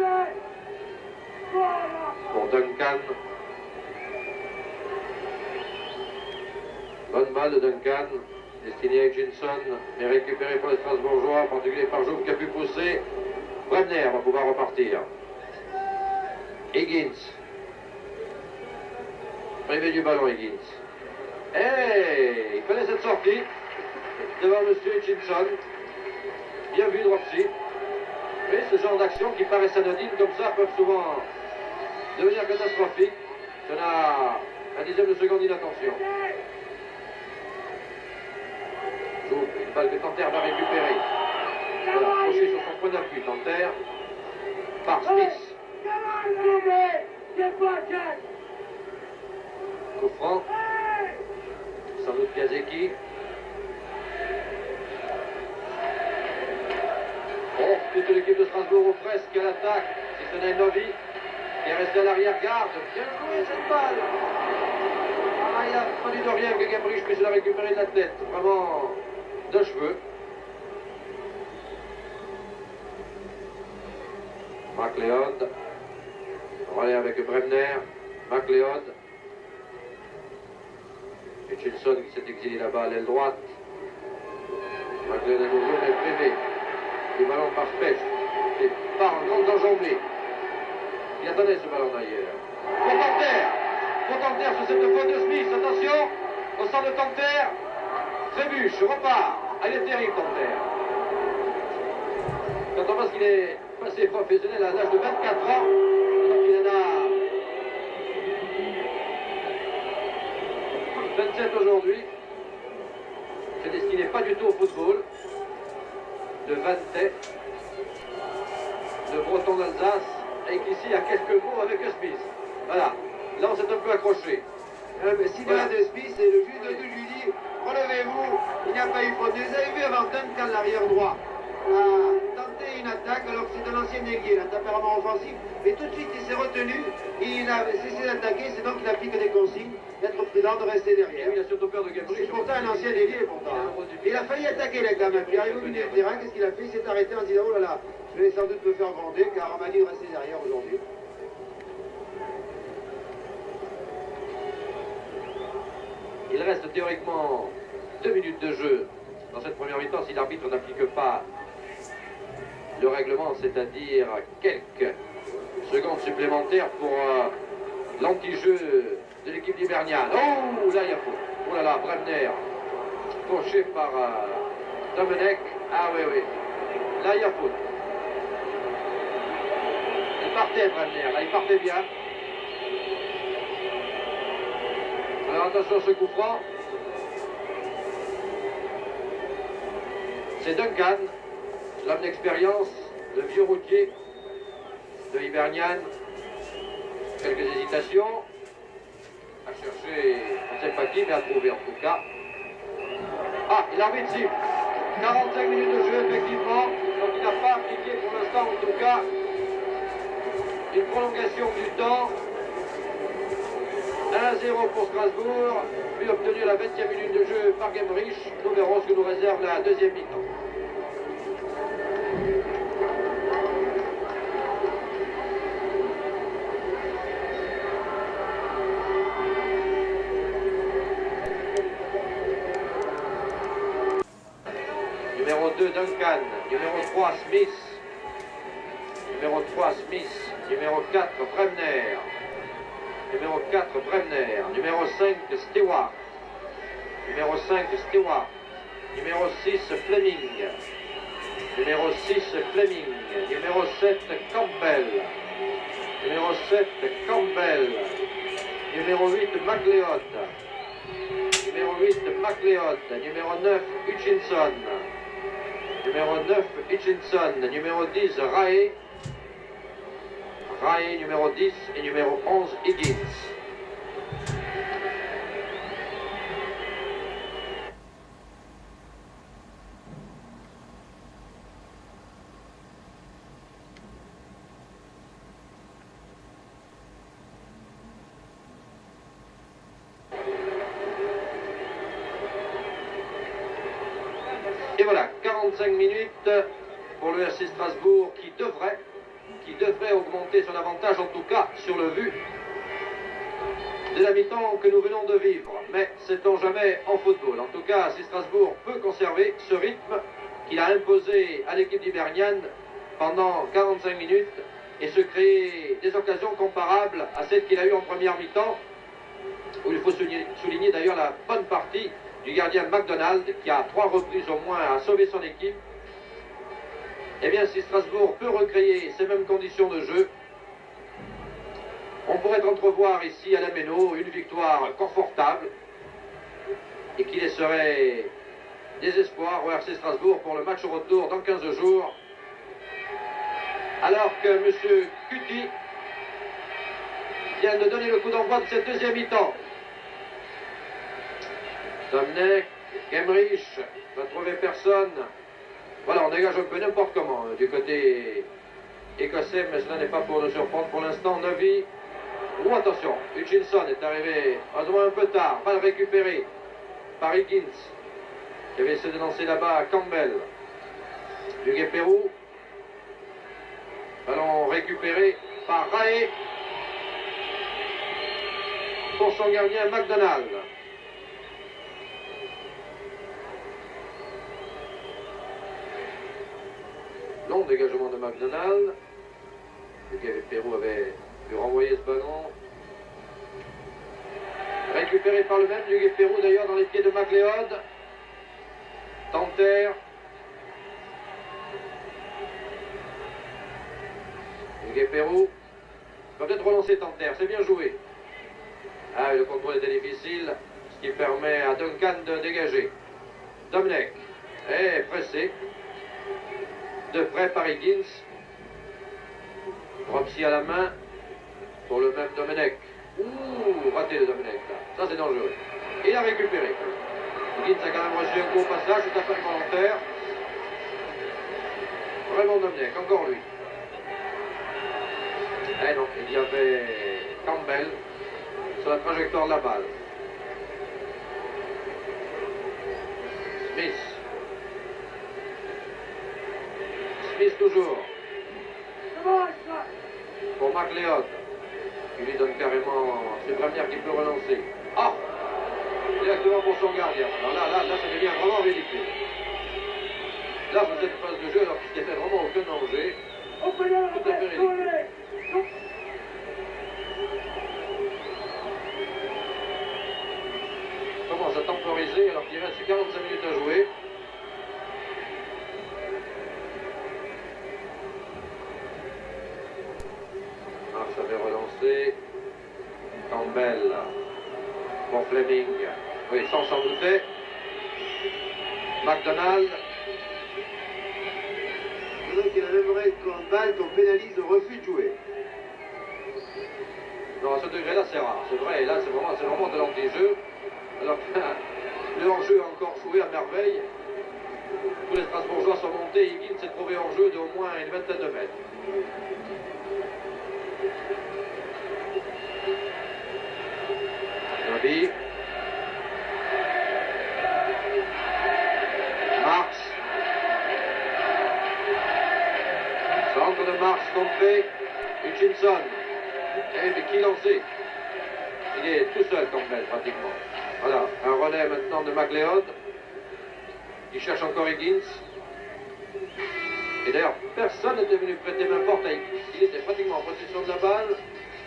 pour Duncan. Bonne balle de Duncan, destinée à Hutchinson, mais récupérée par les Strasbourgeois, en particulier par Jouve qui a pu pousser. Bremner va pouvoir repartir. Higgins. Privé du ballon, Higgins. Et il fallait cette sortie devant M. Hutchinson. Bien vu, Dropsy. Mais ce genre d'action qui paraissent anodines comme ça peuvent souvent devenir catastrophiques. Ça n'a un dixième de seconde d'inattention. Jouve, une balle que Tanter va récupérer. Voilà, accroché sur son point d'appui, Tanter. Par Smith. Coup franc. Sans doute Kazeki. Oh, toute l'équipe de Strasbourg ou presque à l'attaque. Si ce n'est Novi qui est resté à l'arrière-garde. Bien joué cette balle. Ah, il a fallu de rien que Gabriel puisse la récupérer de la tête. Vraiment de cheveux. McLeod. On va aller avec Bremner. McLeod. Hutchinson qui s'est exilé là-bas à l'aile droite. McLeod à nouveau, mais privé. Le ballon par Spech. C'est par en grande enjambée. Il attendait ce ballon d'ailleurs. Pour Tanter. Pour Tanter sur cette faute de Smith. Attention. Au centre de Tanter. Trébuche, repart. Ah, il est terrible, Tanter. Quand on pense qu'il est passé professionnel à l'âge de vingt-quatre ans, donc il en a vingt-sept aujourd'hui. Se destinait pas du tout au football. De Vantais, de Breton d'Alsace, et qui ici a quelques mots avec Smith. Voilà, là on s'est un peu accroché. Euh, mais s'il y a de Smith, et le juge de lui dit, relevez-vous, il n'y a pas eu faute. Vous avez vu avant Duncan, l'arrière droit, a tenté une attaque alors que c'est un ancien ailier, il a tempérament offensif, mais tout de suite il s'est retenu, il a cessé d'attaquer, c'est donc qu'il applique des consignes, d'être prudent, de rester derrière. Et oui, il a surtout peur de Gabriel. C'est pourtant un ancien ailier, pourtant. Il a failli attaquer les quand même, puis arrivé au milieu de terrain, qu'est-ce qu'il a fait? Il s'est arrêté en disant, oh là là, je vais sans doute me faire gronder, car on m'a dit de rester derrière aujourd'hui. Il reste théoriquement deux minutes de jeu dans cette première mi-temps si l'arbitre n'applique pas le règlement, c'est-à-dire quelques secondes supplémentaires pour euh, l'anti-jeu de l'équipe d'Hibernian. Oh, là il y a faute. Oh là là, Bremner, fauché par euh, Domenech. Ah oui, oui, là il y a faute. Il partait Bremner, là il partait bien. Alors attention à ce coup franc. C'est Duncan, l'homme d'expérience, le vieux routier de Hibernian. Quelques hésitations. À chercher, on ne sait pas qui, mais à trouver en tout cas. Ah, il arbitre siffle. quarante-cinq minutes de jeu, effectivement. Donc il n'a pas appliqué pour l'instant, en tout cas, une prolongation du temps. un à zéro pour Strasbourg, puis obtenu à la vingtième minute de jeu par Gemrich. Nous verrons ce que nous réserve la deuxième mi-temps. Numéro deux, Duncan. Numéro trois, Smith. Numéro trois, Smith. Numéro quatre, Bremner. Numéro quatre, Bremner. Numéro cinq, Stewart. Numéro cinq, Stewart. Numéro six, Fleming. Numéro six, Fleming. Numéro sept, Campbell. Numéro sept, Campbell. Numéro huit, McLeod. Numéro huit, McLeod. Numéro neuf, Hutchinson. Numéro neuf, Hutchinson. Numéro dix, Rae. Rae, numéro dix, et numéro onze, Higgins. voilà, quarante-cinq minutes pour le R C Strasbourg qui devrait, qui devrait augmenter son avantage, en tout cas sur le vu de la mi-temps que nous venons de vivre. Mais sait-on jamais en football. En tout cas, si Strasbourg peut conserver ce rythme qu'il a imposé à l'équipe d'Hibernian pendant quarante-cinq minutes et se créer des occasions comparables à celles qu'il a eues en première mi-temps, où il faut souligner, souligner d'ailleurs la bonne partie du gardien McDonald, qui a trois reprises au moins à sauver son équipe. Eh bien, si Strasbourg peut recréer ces mêmes conditions de jeu, on pourrait entrevoir ici à la Méno une victoire confortable et qui laisserait des espoirs au R C Strasbourg pour le match au retour dans quinze jours. Alors que M. Cuti vient de donner le coup d'envoi de cette deuxième mi-temps. Domnech, Gemrich, va trouver personne. Voilà, on dégage un peu n'importe comment du côté écossais, mais cela n'est pas pour nous surprendre pour l'instant. Novi, ou oh, attention, Hutchinson est arrivé un peu tard, balle récupérée par Higgins, qui avait essayé de lancer là-bas à Campbell. Duguay Pérou, ballon récupéré par Rae pour son gardien McDonald. Long dégagement de McDonald. Duguay Pérou avait pu renvoyer ce ballon. Récupéré par le même Duguay Pérou d'ailleurs dans les pieds de McLeod. Tanter. Duguay Pérou. Va peut-être relancer Tanter, c'est bien joué. Ah, le contrôle était difficile, ce qui permet à Duncan de dégager. Domnech est pressé. De près par Higgins. Dropsy à la main pour le même Domenech. Ouh, raté le Domenech là. Ça c'est dangereux. Il a récupéré. Higgins a quand même reçu un gros passage, tout à fait volontaire. Vraiment Domenech, encore lui. Eh non, il y avait Campbell sur la trajectoire de la balle. Smith. Smith toujours. Pour McLeod. Il lui donne carrément ses premières qui peut relancer. Ah, directement pour son gardien. Alors là, là, là, ça devient vraiment ridicule. Là, vous êtes en phase de jeu alors qu'il s'était fait vraiment aucun danger. Tout à fait ridicule. Commence à temporiser alors qu'il reste quarante-cinq minutes à jouer. Marche avait relancé. Campbell pour Fleming. Oui, sans s'en douter. McDonald. Je voudrais qu'il y a même règle Campbell qu'on pénalise le refus de jouer. Non, à ce degré-là, c'est rare. C'est vrai, et là, c'est vraiment, c'est vraiment de l'anti-jeu. Alors que le hors-jeu a encore joué à merveille. Tous les Strasbourgeois sont montés. Higgins s'est trouvé en jeu d'au moins une vingtaine de mètres. Nabi. Marx. Centre de Marx contré. Hutchinson. Eh, mais qui lançait? Il est tout seul, Campbell, pratiquement. Voilà, un relais maintenant de McLeod. Il cherche encore Higgins. Et d'ailleurs, personne n'était venu prêter main forte à Higgins. Il était pratiquement en possession de la balle.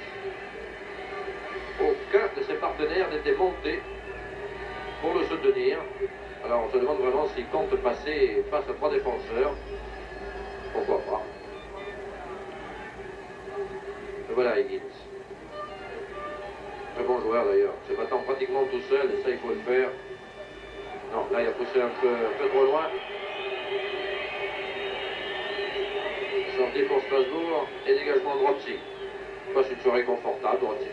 Aucun de ses partenaires n'était monté pour le soutenir. Alors on se demande vraiment s'il compte passer face à trois défenseurs. Pourquoi pas. Et voilà Higgins. Très bon joueur d'ailleurs. Se battant pratiquement tout seul, et ça il faut le faire. Non, là il a poussé un peu, un peu trop loin. Sortie pour Strasbourg et dégagement de Dropsy. Passe une soirée confortable, Dropsy.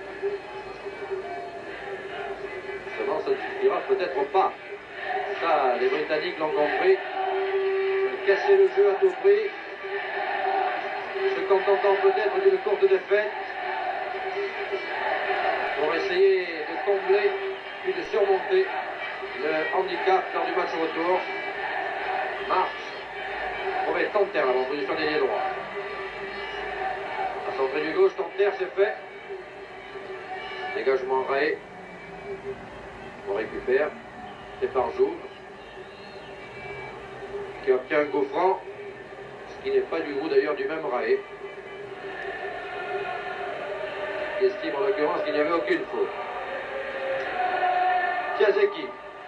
Seulement ça ne suffira peut-être pas. Ça, les Britanniques l'ont compris. Casser le jeu à tout prix. Se contentant peut-être d'une courte défaite. Pour essayer de combler puis de surmonter le handicap lors du match retour. Marx. On met Tanter là, en position d'ailier droit. À centre du gauche, Tanter, c'est fait. Dégagement Ray. On récupère. C'est par Jouve. Qui obtient un coup franc. Ce qui n'est pas du goût d'ailleurs du même Ray. Qui estime en l'occurrence qu'il n'y avait aucune faute. Piasecki.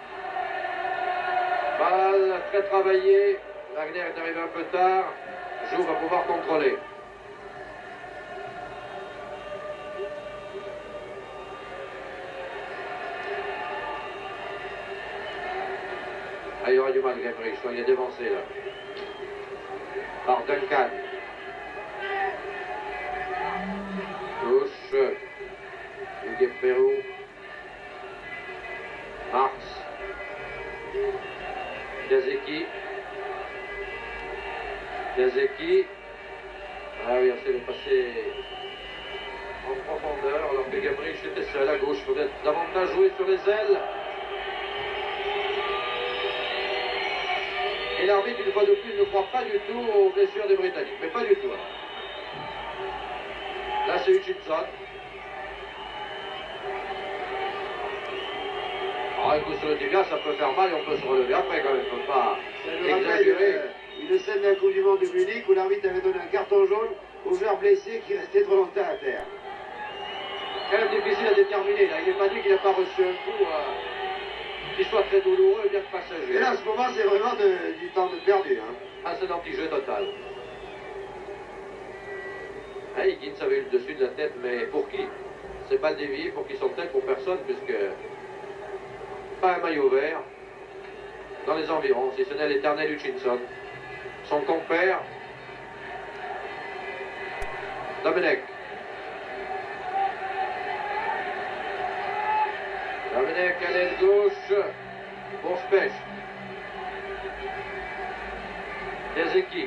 Balle très travaillée. Wagner est arrivé un peu tard. Jouve va pouvoir contrôler. Ah, il y aura du mal, Gabriel. Il est dévancé là. Par Duncan. Gauche. Hugues Pérou. Marx. Piasecki. Piasecki. Ah oui, c'est le passé en profondeur, alors que Gabriel était seul à gauche. Il faudrait davantage jouer sur les ailes. Et l'arbitre, une fois de plus, ne croit pas du tout aux blessures des Britanniques. Mais pas du tout. Là, c'est Hutchinson. Alors, un coup sur le tibia, ça peut faire mal et on peut se relever après quand même. Il ne faut pas exagérer. Une scène d'un Coupe du Monde de Munich où l'arbitre avait donné un carton jaune au joueur blessé qui restait trop longtemps à terre. Quand même difficile à déterminer. Là. Il n'est pas dit qu'il n'a pas reçu un coup euh, qui soit très douloureux et bien passager. Et là, en ce moment, c'est vraiment de, du temps de perdu. Hein. Ah, c'est un anti-jeu total. Ah, Higgins avait eu le dessus de la tête, mais pour qui? C'est pas dévié, pour qui sont tels pour personne, puisque pas un maillot vert dans les environs, si ce n'est l'éternel Hutchinson. Son compère, Domenech. Domenech à l'aile gauche pour Specht. Piasecki.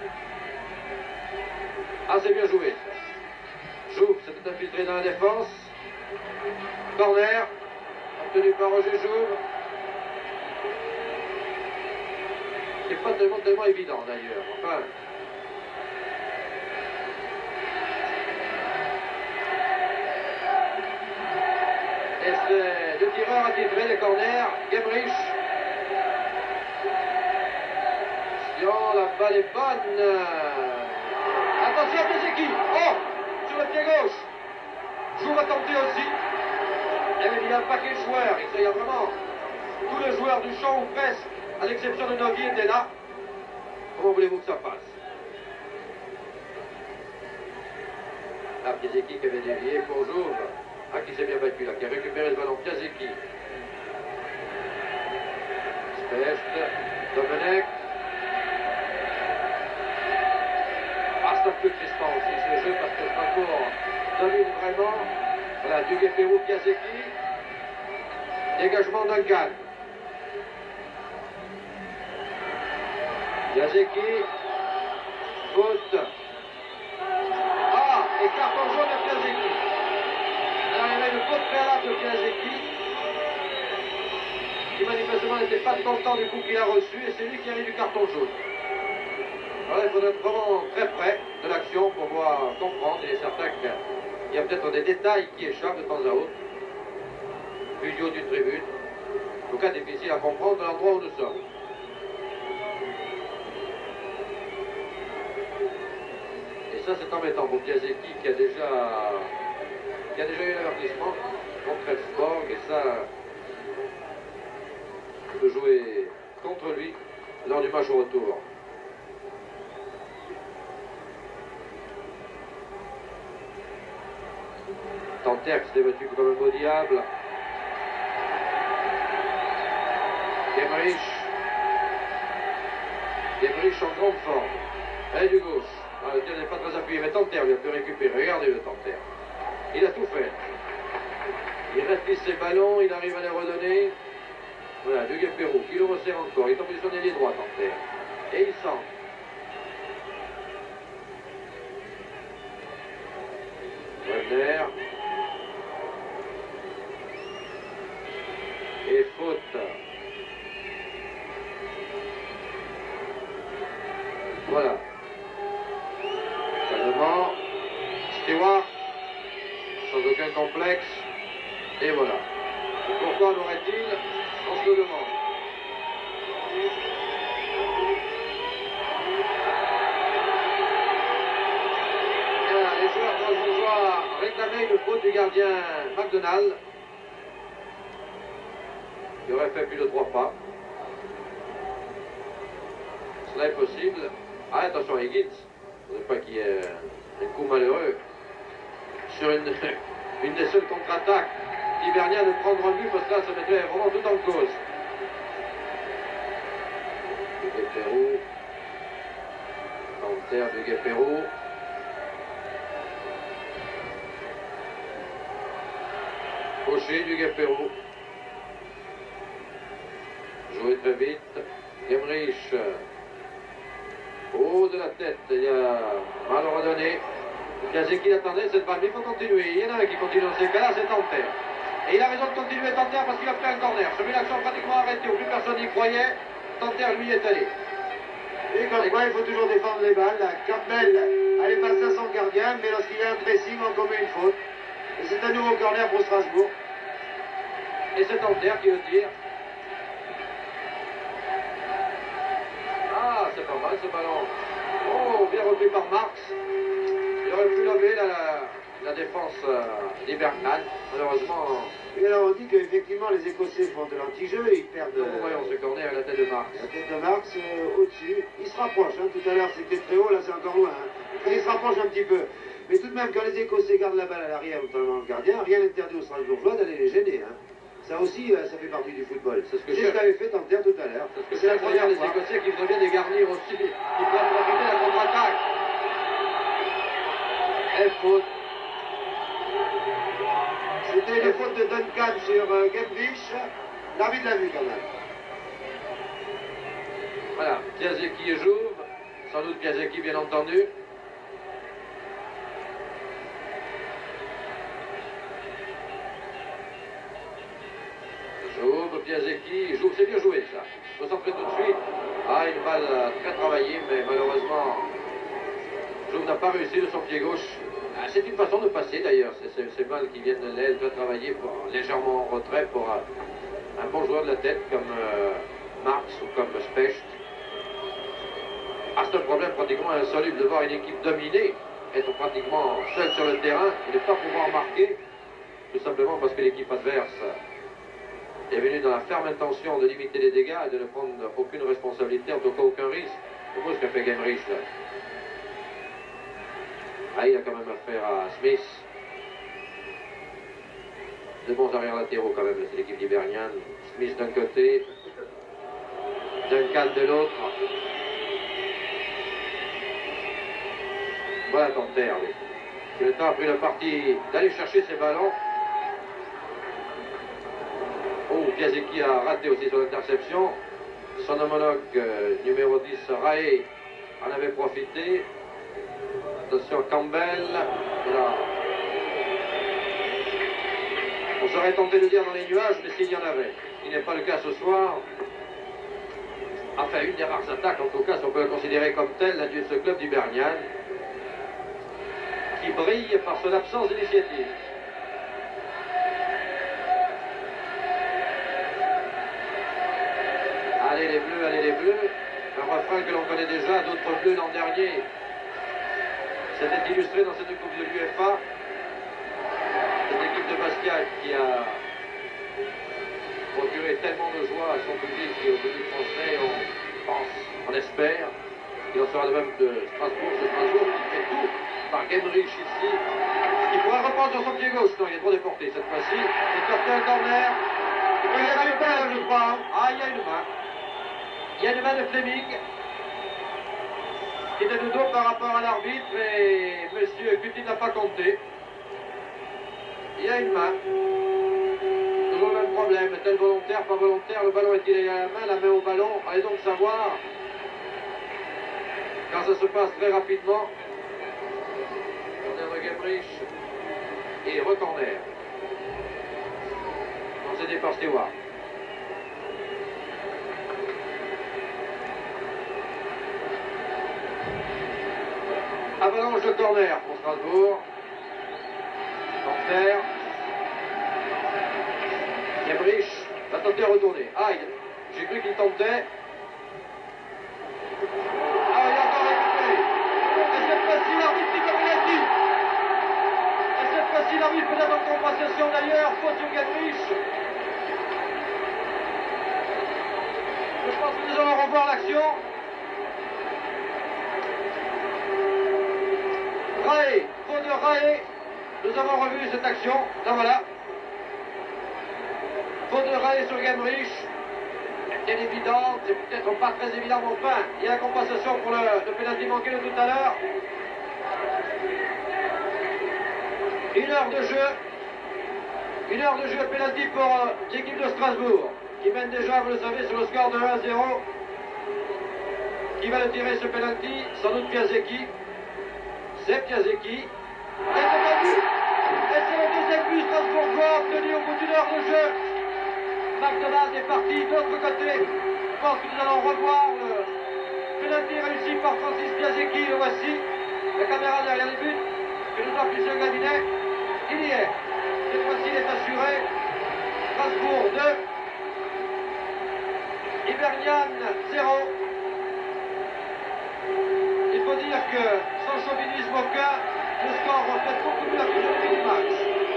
Ah, c'est bien joué. Jouve, s'est infiltré dans la défense. Corner, obtenu par Roger Jouve. C'est pas tellement, tellement évident d'ailleurs. Enfin. Et c'est le tireur attitré des corners, Gemrich. Attention, la balle est bonne. Attention à Piasecki. Oh, sur le pied gauche. Jouve va tenter aussi. Et il y a un paquet de joueurs. Il y a vraiment tous les joueurs du champ ou presque, à l'exception de Novi, étaient là. Comment voulez-vous que ça passe? Ah, Piasecki qui avait dévié pour Jouve. Ah, qui s'est bien battu là, qui a récupéré le ballon. Piasecki. Specht. Domenech. Ah, c'est un peu crispant aussi ce jeu parce que Strasbourg domine vraiment. Voilà, Hugues Pérou, Piasecki. Dégagement Duncan. Piasecki. Faute. Ah, et carton jaune à Piasecki. Alors il y avait une faute préalable de Piasecki qui manifestement n'était pas content du coup qu'il a reçu et c'est lui qui a eu du carton jaune. Alors il faudrait être vraiment très près de l'action pour pouvoir comprendre. Il est certain qu'il y a peut-être des détails qui échappent de temps à autre. Vu du haut d'une tribune. En tout cas difficile à comprendre de l'endroit où nous sommes. Et ça c'est embêtant pour Piasecki qui a déjà qui a déjà eu l'avertissement contre Elfsborg et ça peut jouer contre lui lors du match au retour. Tanter qui s'est battu comme un beau diable. Gemrich. Gemrich en grande forme. Et du gauche. Ah, le tir n'est pas très appuyé, mais Tanter lui a pu récupérer. Regardez le Tanter. Il a tout fait. Il réfléchit ses ballons, il arrive à les redonner. Voilà, Hugues Pérou qui le resserre encore. Il est en position d'ailier droit, Tanter. Et il sent. Wagner. Et faute. Voilà. Calmement. Stewart, sans aucun complexe. Et voilà. Pourquoi l'aurait-il? On se le demande. Bien, les joueurs transvisoires réclamaient une faute du gardien McDonald, qui aurait fait plus de trois pas. Cela est possible. Ah, attention, Higgins. Il ne faudrait pas qu'il y ait un coup malheureux sur une, une des seules contre-attaques d'Hibernia de prendre un but, parce que là, ça mettrait vraiment tout en cause. Du Guépérou. En terre de Guépérou. Gaucher du Guépérou. Joué très vite. Gemrich. Haut de la tête, il y a mal redonné. Piasecki attendait cette balle, mais il faut continuer. Il y en a un qui continue dans ces cas-là, c'est Tanter. Et il a raison de continuer Tanter parce qu'il a pris un corner. Je mets l'action pratiquement arrêtée, où plus personne n'y croyait. Tanter lui est allé. Et comme quoi, il faut toujours défendre les balles. Campbell allait passer à son gardien, mais lorsqu'il y a un pressing, on commet une faute. Et c'est un nouveau corner pour Strasbourg. Et c'est Tanter qui le tire. Ah, c'est pas mal ce ballon. Oh, bien repris par Marx. Il aurait pu lever la, la, la défense euh, d'Hibernian. Malheureusement. Et alors on dit qu'effectivement les Écossais font de l'anti-jeu, ils perdent. Nous voyons ce corner à la tête de Marx. La tête de Marx euh, au-dessus. Il se rapproche. Hein. Tout à l'heure c'était très haut, là c'est encore loin. Hein. Il se rapproche un petit peu. Mais tout de même, quand les Écossais gardent la balle à l'arrière, notamment le gardien, rien n'interdit aux Strasbourgeois d'aller les gêner. Hein. Ça aussi, ça fait partie du football. C'est ce que je qu'avait fait Tanter tout à l'heure. C'est la première des Écossais qui voudraient bien dégarnir aussi. Ils peuvent profiter de la contre-attaque. Et faute. C'était une faute de Duncan sur euh, Gemrich. L'arbitre l'a vu quand même. Voilà, Piasecki et Jouve. Sans doute Piasecki, bien entendu. Jouve, Piasecki, Jouve, c'est bien joué ça. Il faut s'entrer tout de suite. Ah, une balle très travaillée, mais malheureusement, Jouve n'a pas réussi de son pied gauche. Ah, c'est une façon de passer d'ailleurs. Ces balles qui viennent de l'aile, très travaillées, pour, légèrement en retrait pour un, un bon joueur de la tête comme euh, Marx ou comme Specht. Ah, c'est un problème pratiquement insoluble de voir une équipe dominée, être pratiquement seule sur le terrain et ne pas pouvoir marquer, tout simplement parce que l'équipe adverse est venue dans la ferme intention de limiter les dégâts et de ne prendre aucune responsabilité, en tout cas aucun risque. C'est beau ce qu'a fait Gemrich là. Ah, il a quand même affaire à Smith. De bons arrières latéraux quand même, c'est l'équipe d'Hibernian. Smith d'un côté, Duncan de l'autre. Voilà Tanter, lui. Qui le temps a pris le parti d'aller chercher ses ballons. Oh, Piasecki a raté aussi son interception. Son homologue euh, numéro dix, Rae, en avait profité. Attention, Campbell. Voilà. On serait tenté de dire dans les nuages, mais s'il y en avait. Ce qui n'est pas le cas ce soir. Enfin, une des rares attaques, en tout cas, si on peut le considérer comme telle, la de ce club d'Hibernian, qui brille par son absence d'initiative. Allez les bleus, allez les bleus. Un refrain que l'on connaît déjà, d'autres bleus l'an dernier. C'était illustré dans cette Coupe de l'U F A. Cette équipe de Bastia qui a procuré tellement de joie à son public et au public français, on pense, on espère. Il en sera de même de Strasbourg, ce Strasbourg qui fait tout par Gemrich ici. Il pourrait reprendre sur son pied gauche. Non, il est trop déporté cette fois-ci. C'est sorti un corner. Il y a une main, je crois. Ah, il y a une main. Il y a une main de Fleming. Qui était de dos par rapport à l'arbitre et monsieur Cuti n'a pas compté. Il y a une main. Toujours le même problème. Est-elle volontaire, pas volontaire? Le ballon est-il à la main, la main au ballon? Allez donc savoir. Car ça se passe très rapidement. Corner de Gemrich et recorner. Concédé par Stewart. avalanche de corner pour Strasbourg. Tanter. Gemrich va tenter à retourner. Aïe, j'ai cru qu'il tentait. Ah, il a encore récupéré. Et cette fois-ci, l'arbitre dit comme il a dit. Et cette fois-ci, l'arbitre peut-être en compensation d'ailleurs. Faute sur Gemrich. Je pense que nous allons revoir l'action. Rae, faute de Rae. Nous avons revu cette action. Là voilà. Faute de Rae sur Gemrich. Bien évidente, c'est peut-être pas très évident, mais enfin, il y a la compensation pour le, le pénalty manqué de tout à l'heure. Une heure de jeu. Une heure de jeu pénalty pour euh, l'équipe de Strasbourg, qui mène déjà, vous le savez, sur le score de un à zéro. Qui va le tirer ce pénalty? Sans doute Piasecki. C'est Piasecki. Et c'est un but. Et c'est le deuxième but strasbourgeois obtenu au bout d'une heure de jeu. McDonald est parti de l'autre côté. Je pense que nous allons revoir le pénalty réussi par Francis Piasecki. Le voici. La caméra derrière les buts. Que nous affiche le cabinet. Il y est. Cette fois-ci, il est assuré. Strasbourg deux. Hibernian zéro. Il faut dire que, sans chauvinisme aucun, le score reflète beaucoup mieux la philosophie du match.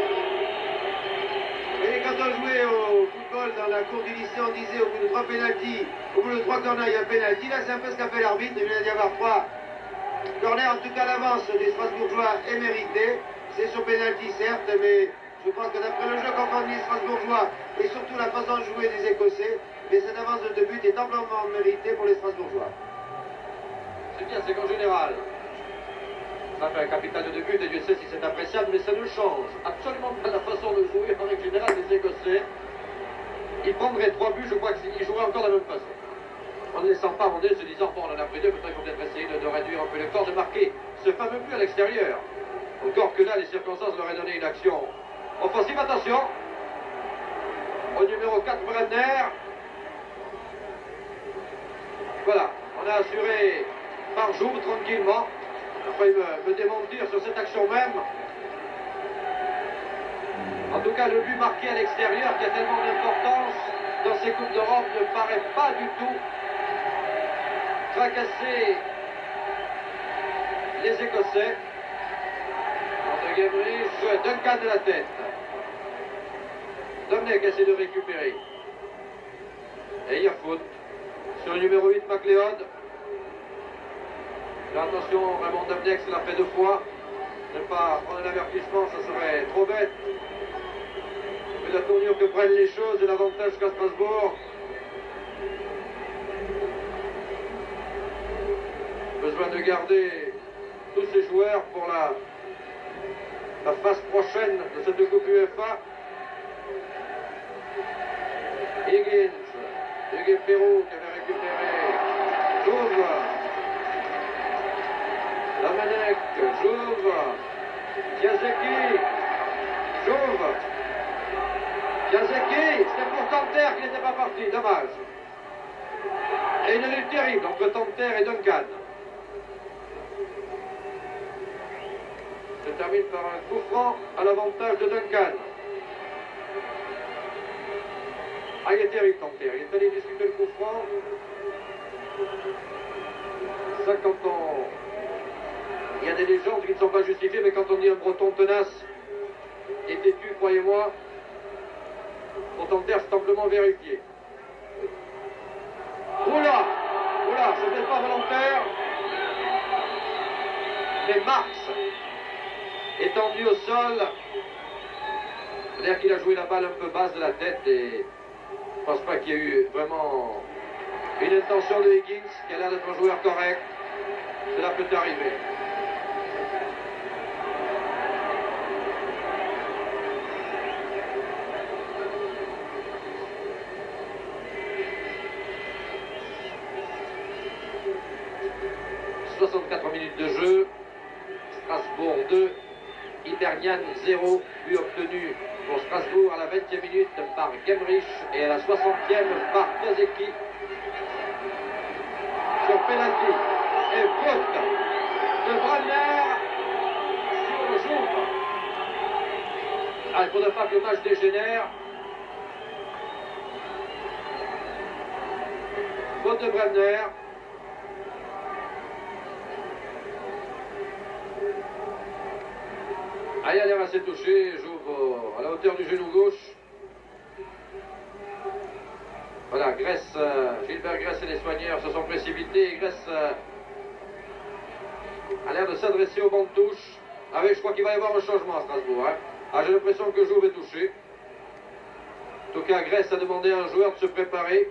Et quand on jouait au football dans la cour du lycée, on disait au bout de trois pénaltys, au bout de trois corners, il y a un pénalty. Là, c'est un peu ce qu'a fait l'arbitre. Il vient d'y avoir trois corners. En tout cas, l'avance des Strasbourgeois est méritée. C'est sur pénalty, certes, mais je pense que d'après le jeu qu'ont les Strasbourgeois et surtout la façon de jouer des Écossais, mais cette avance de deux buts est amplement méritée pour les Strasbourgeois. C'est bien, c'est qu'en général, ça fait un capital de deux buts, et Dieu sait si c'est appréciable, mais ça ne change absolument pas la façon de jouer en règle générale des Écossais. Ils prendraient trois buts, je crois qu'ils joueraient encore de la même façon. En ne laissant pas abonder, se disant, bon, on en a pris deux, maintenant il faut peut-être essayer de, de réduire un peu le corps, de marquer ce fameux but à l'extérieur. Encore que là, les circonstances leur aient donné une action offensive. Attention, au numéro quatre, Brenner. Voilà, on a assuré par jour tranquillement. Après me, me démentir sur cette action même. En tout cas, le but marqué à l'extérieur, qui a tellement d'importance dans ces Coupes d'Europe, ne paraît pas du tout tracasser les Écossais. Entre Gemrich, Duncan de la tête. Domnech essaie de récupérer. Et il y a faute sur le numéro huit, McLeod. Attention, Raymond Domnech l'a fait deux fois. Ne pas prendre un avertissement, ça serait trop bête. Mais la tournure que prennent les choses et l'avantage qu'à Strasbourg. Besoin de garder tous ces joueurs pour la, la phase prochaine de cette Coupe U F A. Higgins, Hugues Perrault qui avait récupéré. Jouve. Domenech, Jouve. Piasecki. Jouve. Piasecki, c'était pour Tanter qui n'était pas parti, dommage. Et une lutte terrible entre Tanter et Duncan. Se termine par un coup franc à l'avantage de Duncan. Ah, il est terrible, Tanter. Il est allé discuter le coup franc. Ça, quand on... Il y a des légendes qui ne sont pas justifiées, mais quand on dit un breton tenace et têtu, croyez-moi, pour Tanter, c'est amplement vérifié. Oula! Oula, ce n'est pas volontaire. Mais Marx, étendu au sol, c'est-à-dire qu'il a joué la balle un peu basse de la tête et je ne pense pas qu'il y ait eu vraiment une intention de Higgins, qui a l'air d'être un joueur correct. Cela peut arriver. soixante-quatre minutes de jeu. Strasbourg deux, Hibernian zéro, but obtenu pour Strasbourg à la vingtième minute par Gemrich et à la soixantième par Piasecki sur penalty et faute de Brenner Jouve. Ah, il ne faudrait pas que le match dégénère. Faute de Bremner. Ah, il a l'air assez touché. Jouve à la hauteur du genou gauche. Voilà, Grèce, euh, Gilbert Grèce et les soigneurs se sont précipités. Grèce euh, a l'air de s'adresser au banc de touche. Ah oui, je crois qu'il va y avoir un changement à Strasbourg. Hein. Ah, j'ai l'impression que Jouve est touché. En tout cas, Grèce a demandé à un joueur de se préparer.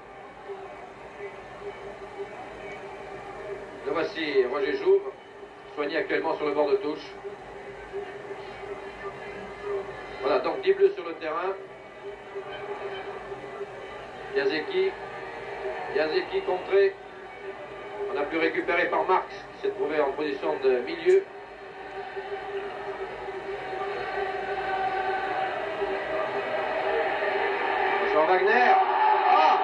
Le voici, Roger Jouve, soigné actuellement sur le bord de touche. Voilà, donc dix bleus sur le terrain. Yazeki, Yazeki contré. On a pu récupérer par Marx, qui s'est trouvé en position de milieu. Jean Wagner. Ah,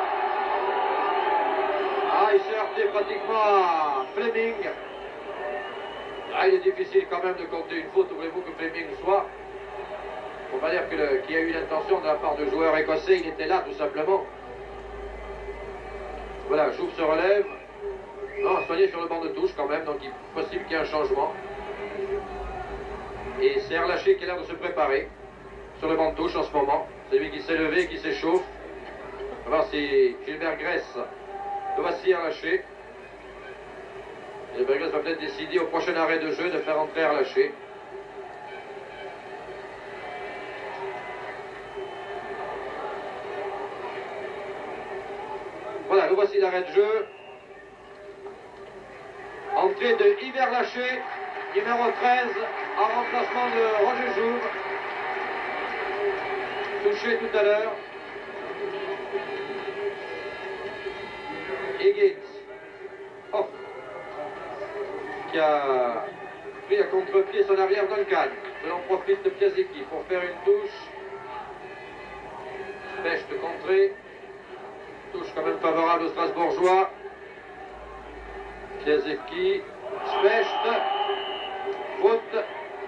ah il s'est heurté pratiquement à Fleming. Ah, il est difficile quand même de compter une faute, voulez-vous que Fleming soit. Il ne faut pas dire qu'il qu y a eu l'intention de la part de joueurs écossais, il était là tout simplement. Voilà, Jouve se relève. Non, soigné sur le banc de touche quand même, donc il est possible qu'il y ait un changement. Et c'est Erlaché qui a l'air de se préparer sur le banc de touche en ce moment. C'est lui qui s'est levé et qui s'échauffe. On va voir si Gilbert Grèce le voici Erlaché. Gilbert Grèce va peut-être décider au prochain arrêt de jeu de faire entrer Erlaché. Voilà, le voici l'arrêt de jeu. Entrée de Yves Erlaché, numéro treize, en remplacement de Roger Jouve. Touché tout à l'heure. Higgins. Oh. Qui a pris à contre-pied son arrière Duncan. Je l'en profite de Piazecki pour faire une touche. Pêche de contrée. Touche quand même favorable aux Strasbourgeois. Piazecki, Specht, faute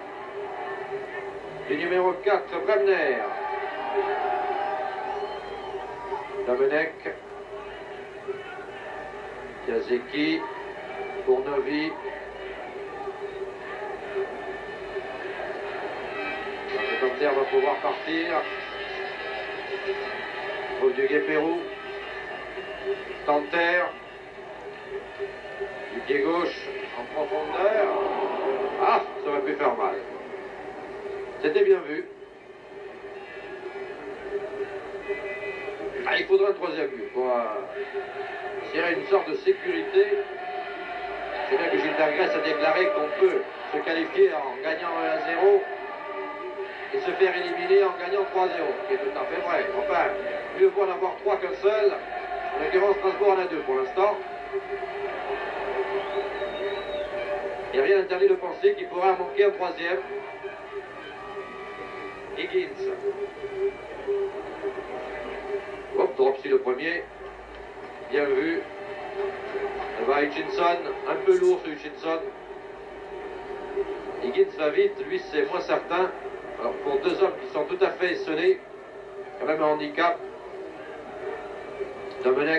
du numéro quatre, Bremner. Domenech, Piazecki, Bournovi. Le Canter va pouvoir partir. Paul du Guépérou. Tanter. Du pied gauche en profondeur. Ah, ça aurait pu faire mal. C'était bien vu. Ah, il faudra un troisième but pour tirer une sorte de sécurité. C'est bien que Gilbert Grèce a déclaré qu'on peut se qualifier en gagnant un à zéro et se faire éliminer en gagnant trois à zéro, ce qui est tout à fait vrai. Enfin, mieux vaut en avoir trois qu'un seul. En l'occurrence, Strasbourg en a deux pour l'instant. Il n'y a rien interdit de penser qu'il pourra en manquer un troisième. Higgins. Hop, Dropsy le premier. Bien vu. Ça va Hutchinson. Un peu lourd ce Hutchinson. Higgins va vite. Lui, c'est moins certain. Alors, pour deux hommes qui sont tout à fait esselés, quand même un handicap. Domenech.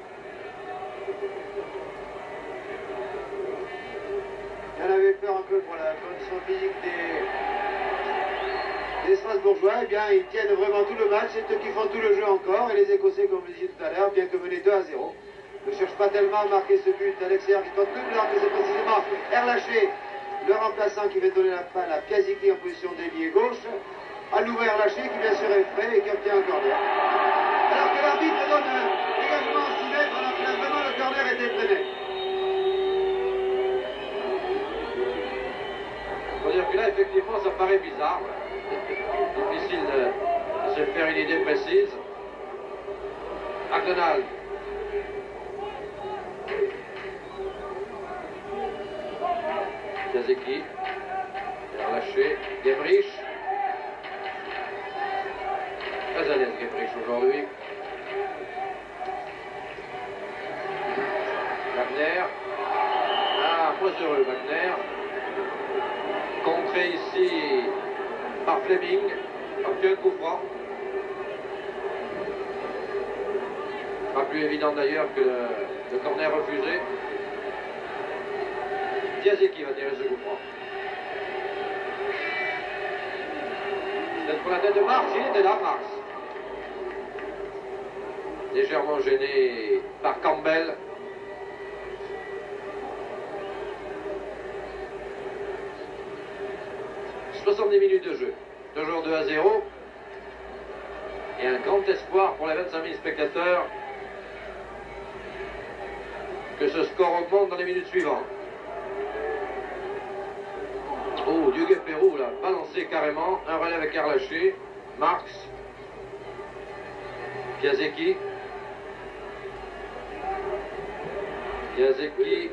Il en avait peur un peu pour la condition physique des, des Strasbourgeois. Eh bien, ils tiennent vraiment tout le match. C'est eux qui font tout le jeu encore. Et les Écossais, comme je le disais tout à l'heure, bien que menés deux à zéro, ne cherchent pas tellement à marquer ce but. Alexer qui tente double, alors que c'est précisément Erlaché, le remplaçant, qui va donner la balle à Piazecki en position d'ailier gauche. À nouveau Erlaché qui bien sûr est frais et qui obtient un corner. Alors que l'arbitre donne un dégagement à six mètres, alors que là, vraiment le corner était très net. Il faut dire que là, effectivement, ça paraît bizarre. Difficile de, de se faire une idée précise. McDonald. Piazecki. Relâché. Gemrich. Très à l'aise Gemrich aujourd'hui. Wagner. Ah, moins heureux Wagner. Contré ici par Fleming, obtient un coup franc. Pas plus évident d'ailleurs que le, le corner refusé. Piasecki va tirer ce coup franc. Peut-être pour la tête de Marx, il était là, Marx. Légèrement gêné par Campbell. soixante-dix minutes de jeu. Toujours deux à zéro. Et un grand espoir pour les vingt-cinq mille spectateurs que ce score augmente dans les minutes suivantes. Oh, Duguay-Pérou, là, balancé carrément. Un relais avec Arlaché. Marx. Piasecki. Piasecki.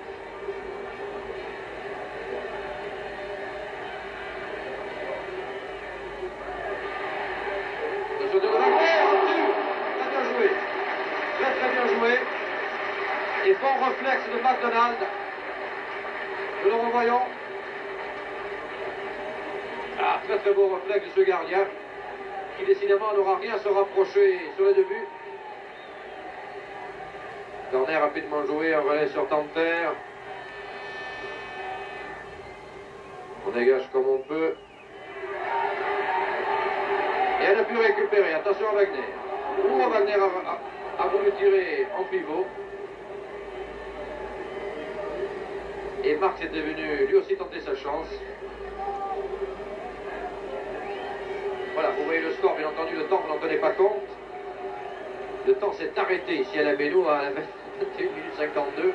Attention de Wagner, en dessus. Très bien joué. Très très bien joué. Et bon réflexe de McDonald. Nous le revoyons. Ah, très très beau réflexe de ce gardien, qui décidément n'aura rien à se rapprocher sur les deux buts. Corner rapidement joué, un relais sur Tanter. On dégage comme on peut. Et elle a pu récupérer. Attention à Wagner. Ouh, Wagner a, a, a voulu tirer en pivot. Et Marx était venu lui aussi tenter sa chance. Voilà, vous voyez le score, bien entendu, le temps, vous n'en tenez pas compte. Le temps s'est arrêté ici à la Béno à la vingt et une minutes cinquante-deux.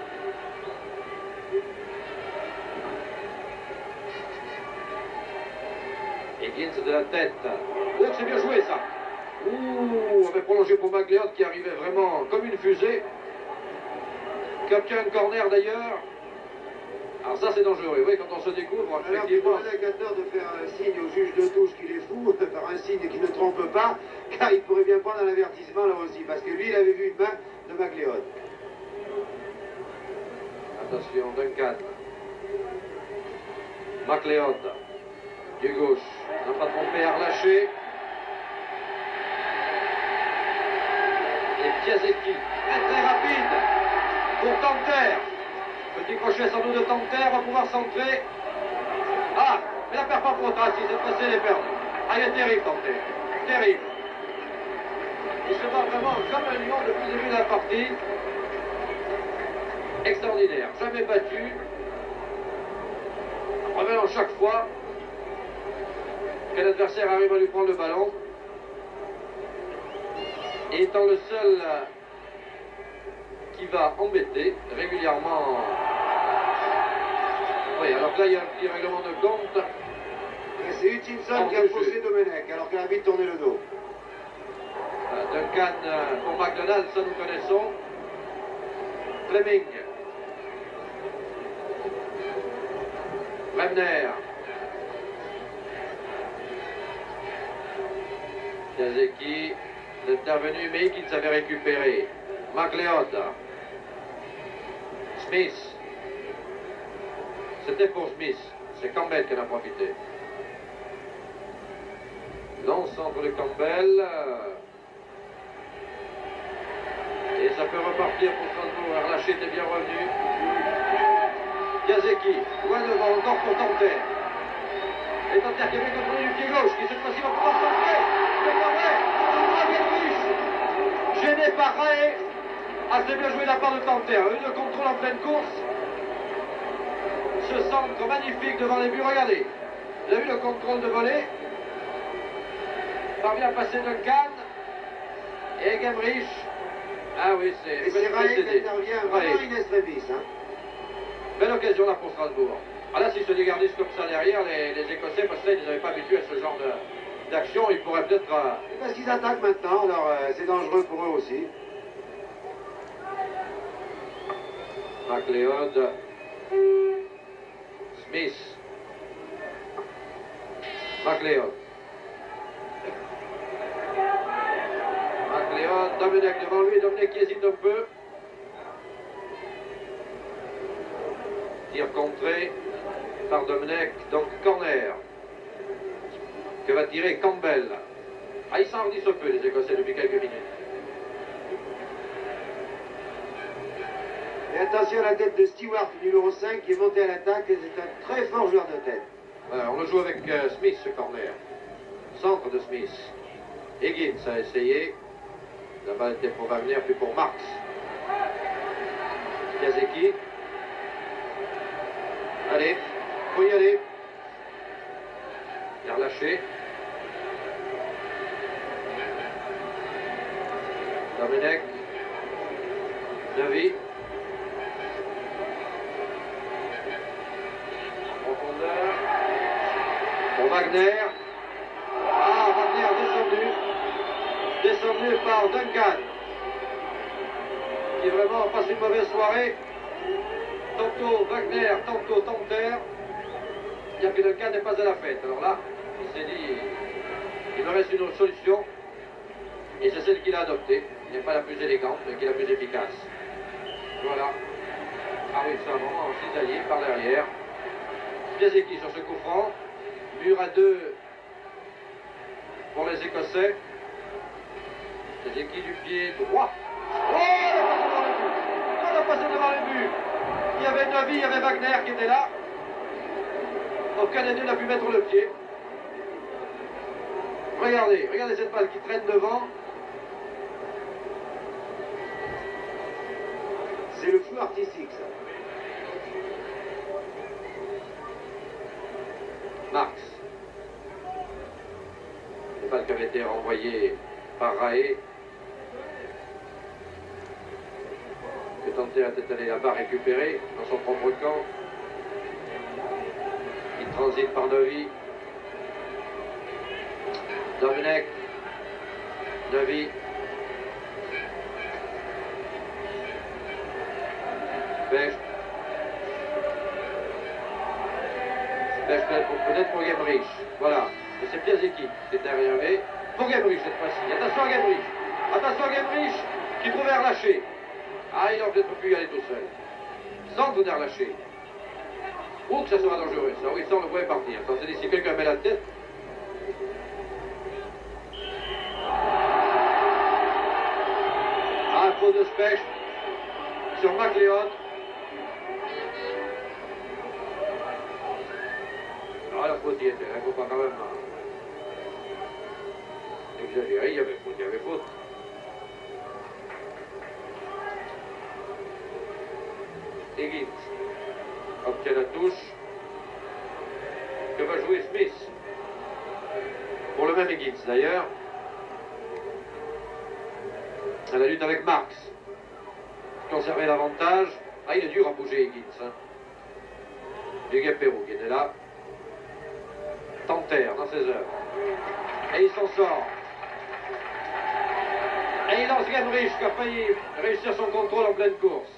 Et Gins de la tête. Oh, c'est bien joué ça. Ouh, on avait prolongé pour Magléotte qui arrivait vraiment comme une fusée. Qui obtient un corner d'ailleurs. Alors ça c'est dangereux, oui, quand on se découvre, alors effectivement... il faut l'indicateur de faire un signe au juge de touche qu'il est fou, faire un signe qui ne trompe pas, car il pourrait bien prendre un avertissement là aussi, parce que lui il avait vu une main de McLeod. Attention, Duncan. McLeod, du gauche, n'a pas trompé à relâcher. Et Piasecki, très très rapide, pour Tanter. Petit crochet sans doute de Tanter, va pouvoir centrer. Ah, mais la perd pas trop tard, si cette fois elle est perdue. Ah, il est terrible Tanter, terrible. Il se bat vraiment comme un lion depuis le début de la partie. Extraordinaire, jamais battu. Revenant chaque fois que l'adversaire arrive à lui prendre le ballon. Et étant le seul qui va embêter régulièrement. Oui, alors là il y a un petit règlement de compte. C'est Hutchinson qui a faussé Domenech alors qu'elle a vite tourné le dos. Duncan pour McDonald, ça nous connaissons. Fleming. Bremner. Piasecki, l'intervenu, mais qui savait récupérer. McLeod. Smith. C'était pour Smith. C'est Campbell qui en a profité. Long centre de Campbell. Et ça peut repartir pour Strasbourg. Arlaché était bien revenu. Piasecki, loin devant, encore pour Tanter. Et Tanter qui avait contrôlé du pied gauche, qui cette fois-ci va pouvoir centrer. C'est pas vrai. Gêné par Ray. Ah, c'est bien joué de la part de Tanter. Une de contrôle en pleine course. Ce centre magnifique devant les buts. Regardez. Vous avez vu le contrôle de volée. Parvient à passer Duncan. Et Gemrich. Ah oui, c'est... Et c'est Ray qui intervient vraiment in extremis. Hein. Belle occasion là pour Strasbourg. Ah là, s'ils se dégardissent comme ça derrière, les, les Écossais, parce que là, ils n'avaient pas habitué à ce genre d'action, ils pourraient peut-être... Euh... Parce qu'ils attaquent maintenant, alors euh, c'est dangereux pour eux aussi. McLeod. Smith. McLeod. McLeod, Domenech devant lui, Domenech qui hésite un peu. Tir contré. par Domenech, donc corner, que va tirer Campbell. Ah, ils s'enregistrent un peu les Écossais depuis quelques minutes. Et attention à la tête de Stewart, numéro cinq, qui est monté à l'attaque, et c'est un très fort joueur de tête. Voilà, on le joue avec euh, Smith, ce corner. Centre de Smith. Higgins a essayé. La balle était pour Wagner, puis pour Marx. Piasecki. Allez, faut y aller. Il a relâché. Domenech. Neuvy. Profondeur. Pour Wagner. Ah, Wagner descendu. Descendu par Duncan. Qui vraiment a passé une mauvaise soirée. Tantôt Wagner, tantôt Tanter. Bien que Duncan n'est pas à la fête. Alors là, il s'est dit, il me reste une autre solution. Et c'est celle qu'il a adoptée. Il n'est pas la plus élégante, mais qui est la plus efficace. Voilà. Ah oui, c'est un moment cisaillé par l'arrière. Piasecki sur ce coup franc. Mur à deux pour les Écossais. Piasecki du pied droit. Oh, il a passé devant le but. Il y avait Neuvy, il y avait Wagner qui était là. Aucun des deux n'a pu mettre le pied. Regardez, regardez cette balle qui traîne devant. C'est le flou artistique, ça. Marx. Une balle qui avait été renvoyée par Rae. Que Tanter était allé là-bas récupérer dans son propre camp. Il transite par Neuvy. Domenech. Neuvy. Specht. Specht peut-être pour Gemrich. Voilà. Et c'est Piasecki qui est arrivé. Pour Gemrich cette fois-ci. Attention à Gemrich. Attention à Gemrich qui pouvait relâcher. Ah, il n'aurait peut-être pu y aller tout seul. Centre de relâcher. Ou que ça sera dangereux. Ça, oui, ça on le pouvait partir. Attendez, si quelqu'un met la tête. Ah, faute de Specht sur McLeod. Ah, la faute y était, il ne faut pas quand même exagérer, il y avait faute, il y avait faute. Higgins obtient la touche. Que va jouer Smith? Pour le même Higgins d'ailleurs. À la lutte avec Marx. Conserver l'avantage. Ah, il est dur à bouger Higgins. Hein. Du Guépérou qui était là. Tanter dans ses œuvres. Et il s'en sort. Et il lance Gemrich qui a failli réussir son contrôle en pleine course.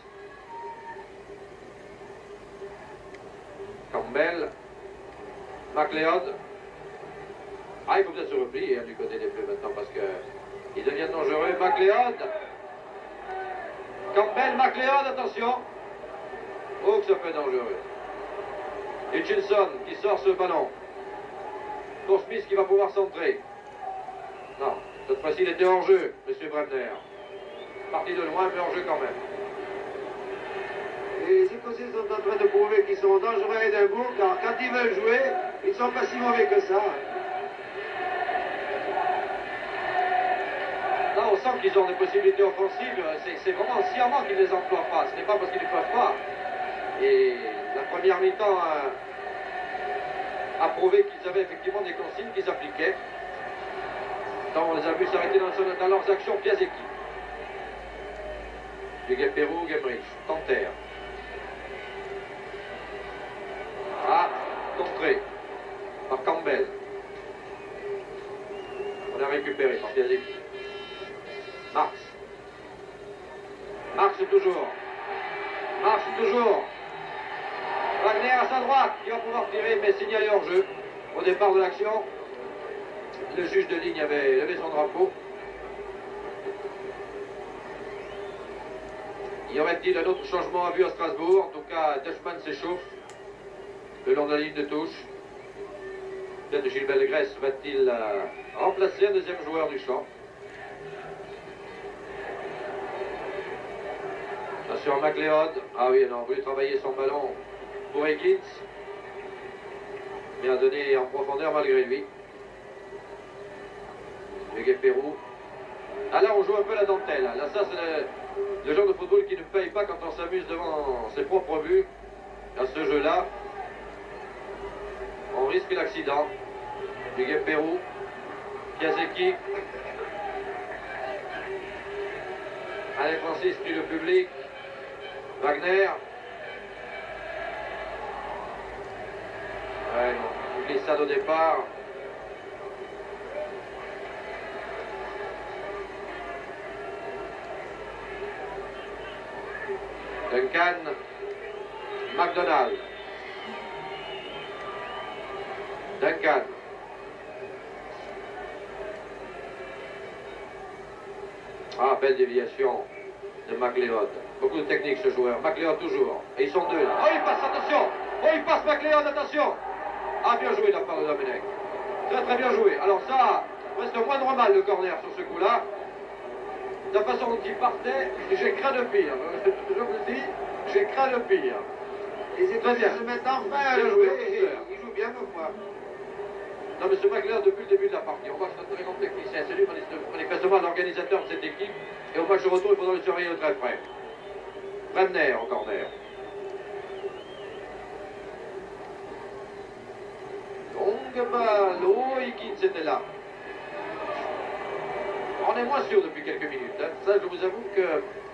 Campbell. McLeod. Ah, il faut peut-être se replier hein, du côté des Bleus maintenant parce que il devient dangereux. McLeod. Campbell, McLeod, attention. Oh, que ça fait dangereux. Hutchinson qui sort ce ballon. Pour Smith qui va pouvoir centrer. Non, cette fois-ci il était hors jeu, M. Bremner. Parti de loin, mais hors jeu quand même. Les Écossais sont en train de prouver qu'ils sont dangereux à Édimbourg, car quand ils veulent jouer, ils ne sont pas si mauvais que ça. Là, on sent qu'ils ont des possibilités offensives. C'est vraiment sciemment qu'ils ne les emploient pas. Ce n'est pas parce qu'ils ne peuvent pas. Et la première mi-temps a, a prouvé qu'ils avaient effectivement des consignes qui s'appliquaient. Tant on les a vus s'arrêter dans, dans leurs actions. Piasecki. Du Guépérou, Gemrich. Tanter. Ah, contré par Campbell. On a récupéré par Piasecki. Marx. Marx toujours. Marx toujours. Wagner à sa droite qui va pouvoir tirer mais signalé hors jeu. Au départ de l'action, le juge de ligne avait levé son drapeau. Y aurait-il un autre changement à vue à Strasbourg? En tout cas, Dutchman s'échauffe. le long de la ligne de touche. Peut-être Gilles Bellegresse va-t-il euh, remplacer un deuxième joueur du champ. Attention McLeod. Ah oui, elle a voulu travailler son ballon pour Higgins. Mais a donné en profondeur malgré lui. Le Pérou. Ah là on joue un peu la dentelle. Là ça c'est le, le genre de football qui ne paye pas quand on s'amuse devant ses propres buts. À ce jeu-là, on risque l'accident. Du Pérou. Piasecki. Allez Francis, puis le public. Wagner. Ouais, non. Glissade au départ. Duncan. McDonald. Duncan. Ah, belle déviation de McLeod. Beaucoup de technique ce joueur. McLeod toujours. Et ils sont deux là. Oh, il passe, attention. Oh, il passe McLeod, attention. Ah, bien joué de la part de Domenech. Très très bien joué. Alors ça, reste moindre mal le corner sur ce coup-là. De la façon dont il partait, j'ai craint le pire. Je vous le dis, j'ai craint le pire. Et c'est très bien. Se mettent enfin à jouer. Il joue bien, mon frère. Non, mais ce McLeod, depuis le début de la partie, on voit que c'est un très grand technicien. C'est lui manifestement l'organisateur de cette équipe. Et au match de retour, il faudra le surveiller de très près. Bremner en corner. Longue balle. Oh, Higgins était là. On est moins sûr depuis quelques minutes. Hein. Ça, je vous avoue que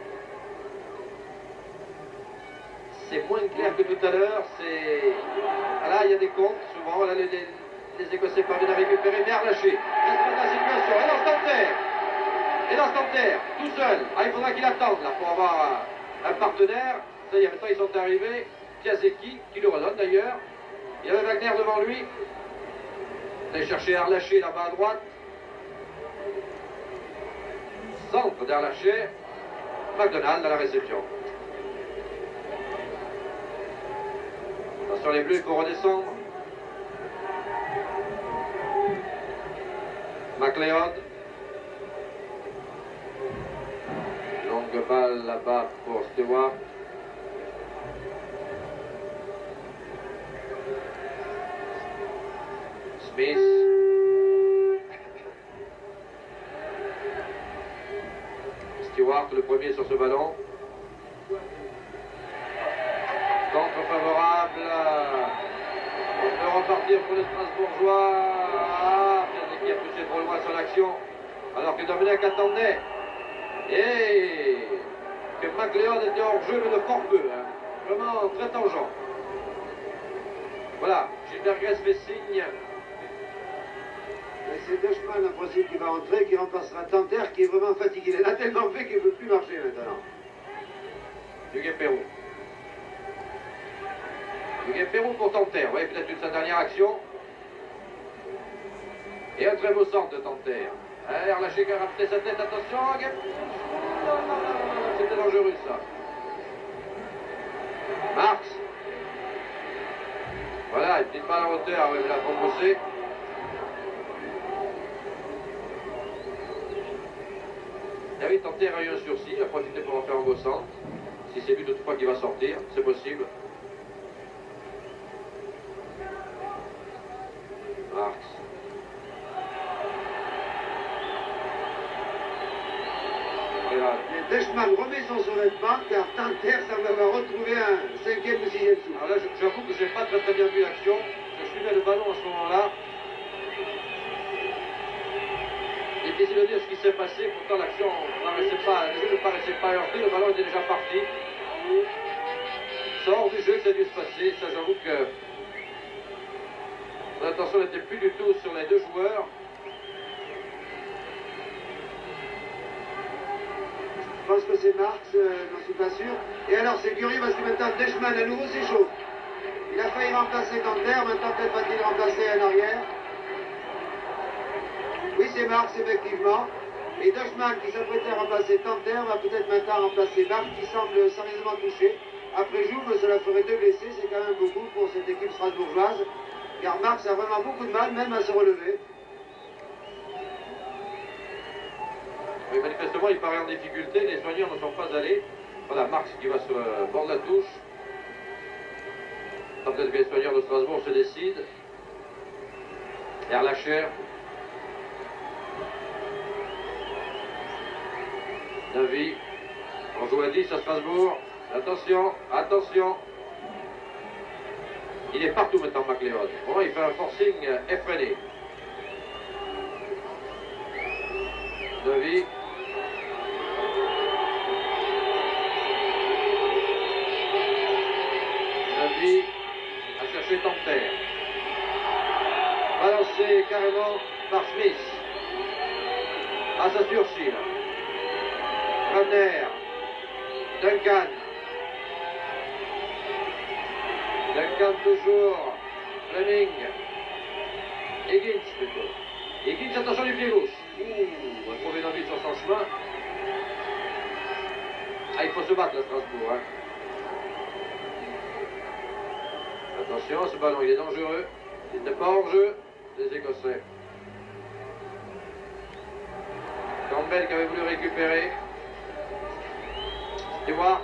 c'est moins clair que tout à l'heure. C'est là, il y a des comptes souvent. Là, les, les, les Écossais parviennent à récupérer, mais à relâcher. Reste la situation. Et dans Stanter. Et dans Stanter, tout seul. Ah, il faudra qu'il attende là pour avoir un, un partenaire. Ça y est, maintenant ils sont arrivés. Piasecki, qui le redonne d'ailleurs. Il y avait Wagner devant lui. Il allait chercher à relâcher là-bas à droite. Centre d'Arlaché, McDonald à la réception. Attention les Bleus pour redescendre. McLeod. Longue balle là-bas pour Stewart. Smith. Stewart, le premier sur ce ballon. Contre favorable. On peut repartir pour le Strasbourgeois. Ah, Piasecki a poussé trop loin son action. Alors que Domenech attendait. Et que McLeod était hors jeu, mais de fort peu. Hein. Vraiment très tangent. Voilà, Gilbert Grèce fait signe. C'est Dutchman, en principe, qui va entrer, qui remplacera Tanter, qui est vraiment fatigué. Il a tellement fait qu'il ne peut plus marcher maintenant. Du Pérou. Du Pérou pour Tanter. Oui, peut-être une sa dernière action. Et un très beau centre de Tanter. Allez, relâché qui a rapté sa tête. Attention. C'était dangereux ça. Marx. Voilà, une petite balle à hauteur. Oui, mais là, pour bosser. David Tanter a eu un sursis, il a profité pour en faire un beau centre. Si c'est lui toutefois qui va sortir, c'est possible. Marx. Dutchman remet son survêtement car Tanter semble avoir retrouvé un cinquième ou sixième souffle. Alors là, j'avoue que je n'ai pas très très bien vu l'action. Je suivais le ballon à ce moment-là. Difficile de dire ce qui s'est passé, pourtant l'action ne paraissait pas, le jeu ne paraissait pas heurté, le ballon était déjà parti. Sort du jeu, ça a dû se passer, ça j'avoue que l'attention n'était plus du tout sur les deux joueurs. Je pense que c'est Marx, euh, j'en suis pas sûr. Et alors c'est curieux parce que maintenant Dutchman à nouveau c'est chaud. Il a failli remplacer Tanter, maintenant peut-être va-t-il remplacer en arrière. Oui, c'est Marx, effectivement. Et Dutchman, qui s'apprêtait à remplacer Tanter, va peut-être maintenant remplacer Marx, qui semble sérieusement touché. après Jouve, cela ferait deux blessés, c'est quand même beaucoup pour cette équipe strasbourgeoise, car Marx a vraiment beaucoup de mal, même à se relever. Mais manifestement, il paraît en difficulté, les soignants ne sont pas allés. Voilà, Marx qui va sur le bord de la touche. Peut-être que les soigneurs de Strasbourg se décident. Erlacher. Davy. On joue à dix à Strasbourg. Attention, attention. Il est partout maintenant, McLeod. Bon, il fait un forcing effréné. Davy. Davy a cherché Tempter. Balancé carrément par Smith. Ah, ça surgit là. Runner. Duncan. Duncan toujours. Fleming. Higgins plutôt. Higgins, attention du pied gauche. Ouh, on va trouver David sur son chemin. Ah, il faut se battre là, Strasbourg. Hein. Attention, ce ballon, il est dangereux. Il n'est pas hors jeu des Écossais. Campbell qui avait voulu récupérer. Stewart.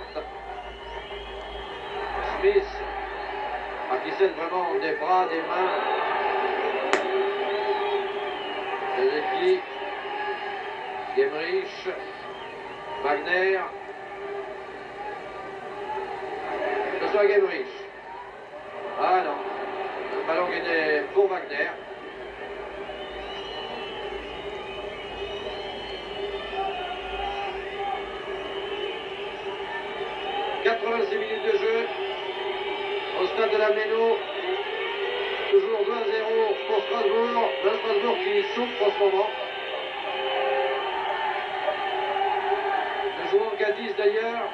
Smith. Ah, qui scène vraiment des bras, des mains. Zelecki. Gemrich. Wagner. Ce soit Gemrich. Ah non. Le ballon qui était pour Wagner. quatre-vingt-six minutes de jeu au stade de la Méno. Toujours deux à zéro pour Strasbourg. Un Strasbourg qui souffre en ce moment. Ne jouant qu'à dix d'ailleurs.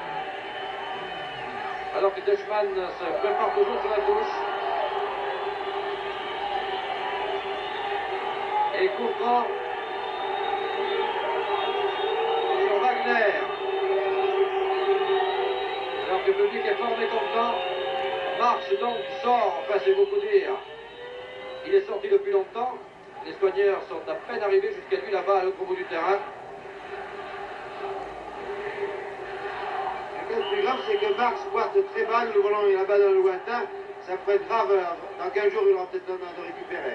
Alors que Deichmann se prépare toujours sur la touche. Et Courant sur Wagner. Alors que le public est fort mécontent. Marx donc sort, enfin c'est beaucoup dire. Il est sorti depuis longtemps. Les soigneurs sont à peine arrivés jusqu'à lui là-bas à l'autre bout du terrain. Le plus grave, c'est que Marx pointe très bas, le volant est là-bas dans le lointain. Ça pourrait être grave. Dans quinze jours, il aura peut-être besoin de récupérer.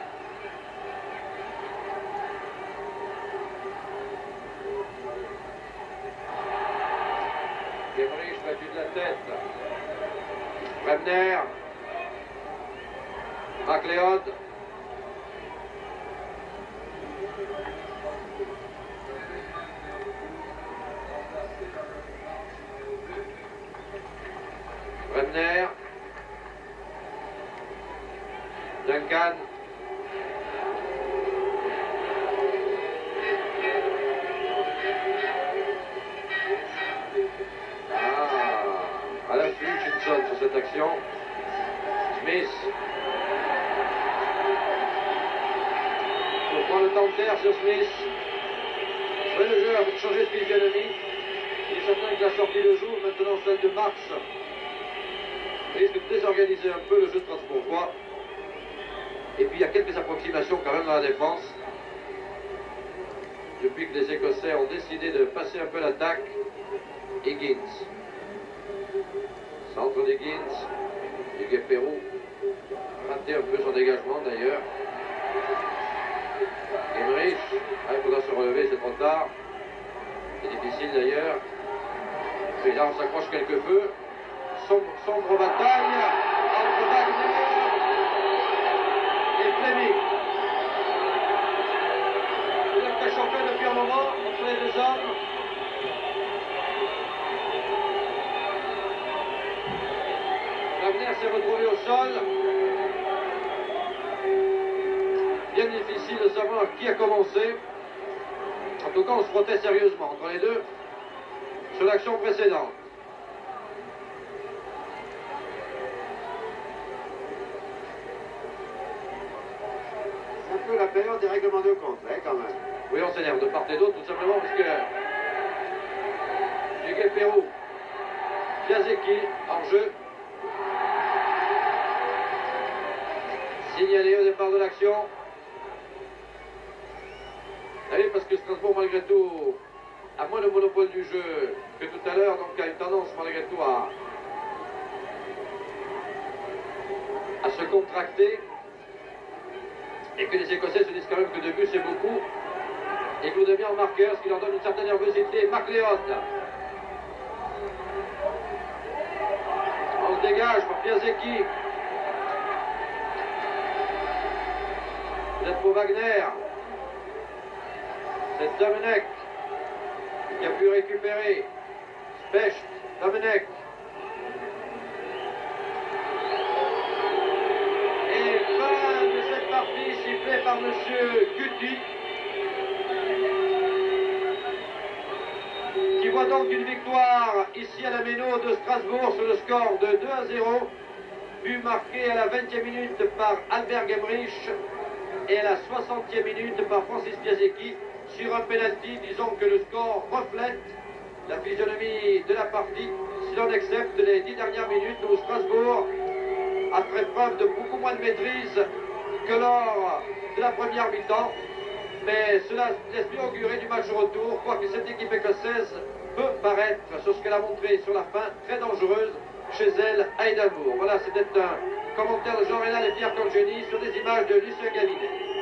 Gemrich battu de la tête. Wagner. McLeod. Wagner. Duncan. À l'affût, Hutchinson sur cette action. Smith. Pour prendre le temps de terre sur Smith. Oui, le jeu a changé de physionomie. Il est certain que la sortie de jour, maintenant celle de Marx, risque de désorganiser un peu le jeu strasbourgeois. Et puis il y a quelques approximations quand même dans la défense. Depuis que les Écossais ont décidé de passer un peu l'attaque. Higgins. Centre d'Higgins. Du Pérou. Raté un peu son dégagement d'ailleurs. Emmerich. Ah, il faudra se relever, c'est trop tard. C'est difficile d'ailleurs. Et là on s'accroche quelque peu. Sombre, sombre bataille entre Wagner et Fleming. Il a fait chauffer depuis un moment entre les deux hommes. Wagner s'est retrouvé au sol. Bien difficile de savoir qui a commencé. En tout cas, on se frottait sérieusement entre les deux sur l'action précédente. C'est un peu la période des règlements de compte, là, quand même. Oui, on s'énerve de part et d'autre, tout simplement parce que Duguay Pérou Piasecki en jeu. Signalé au départ de l'action. Oui, parce que Strasbourg, malgré tout, a moins le monopole du jeu que tout à l'heure, donc a une tendance, malgré tout, à, à se contracter. Et que les Écossais se disent quand même que deux buts, c'est beaucoup. Et que devient en marqueur, ce qui leur donne une certaine nervosité. McLeod. On se dégage pour Piasecki. Peut-être pour Wagner. C'est Domenech qui a pu récupérer. Specht, Domenech. Et fin de cette partie sifflée par M. Guti, qui voit donc une victoire ici à la Méno de Strasbourg sur le score de deux à zéro, but marqué à la vingtième minute par Albert Gemrich et à la soixantième minute par Francis Piasecki. Sur un penalty, disons que le score reflète la physionomie de la partie, si l'on accepte les dix dernières minutes où Strasbourg a fait preuve de beaucoup moins de maîtrise que lors de la première mi-temps. Mais cela laisse bien augurer du match retour, quoique cette équipe écossaise peut paraître, sur ce qu'elle a montré sur la fin, très dangereuse chez elle à Édimbourg. Voilà, c'était un commentaire de Jean Rénal et Pierre Colgeny sur des images de Lucien Gavinet.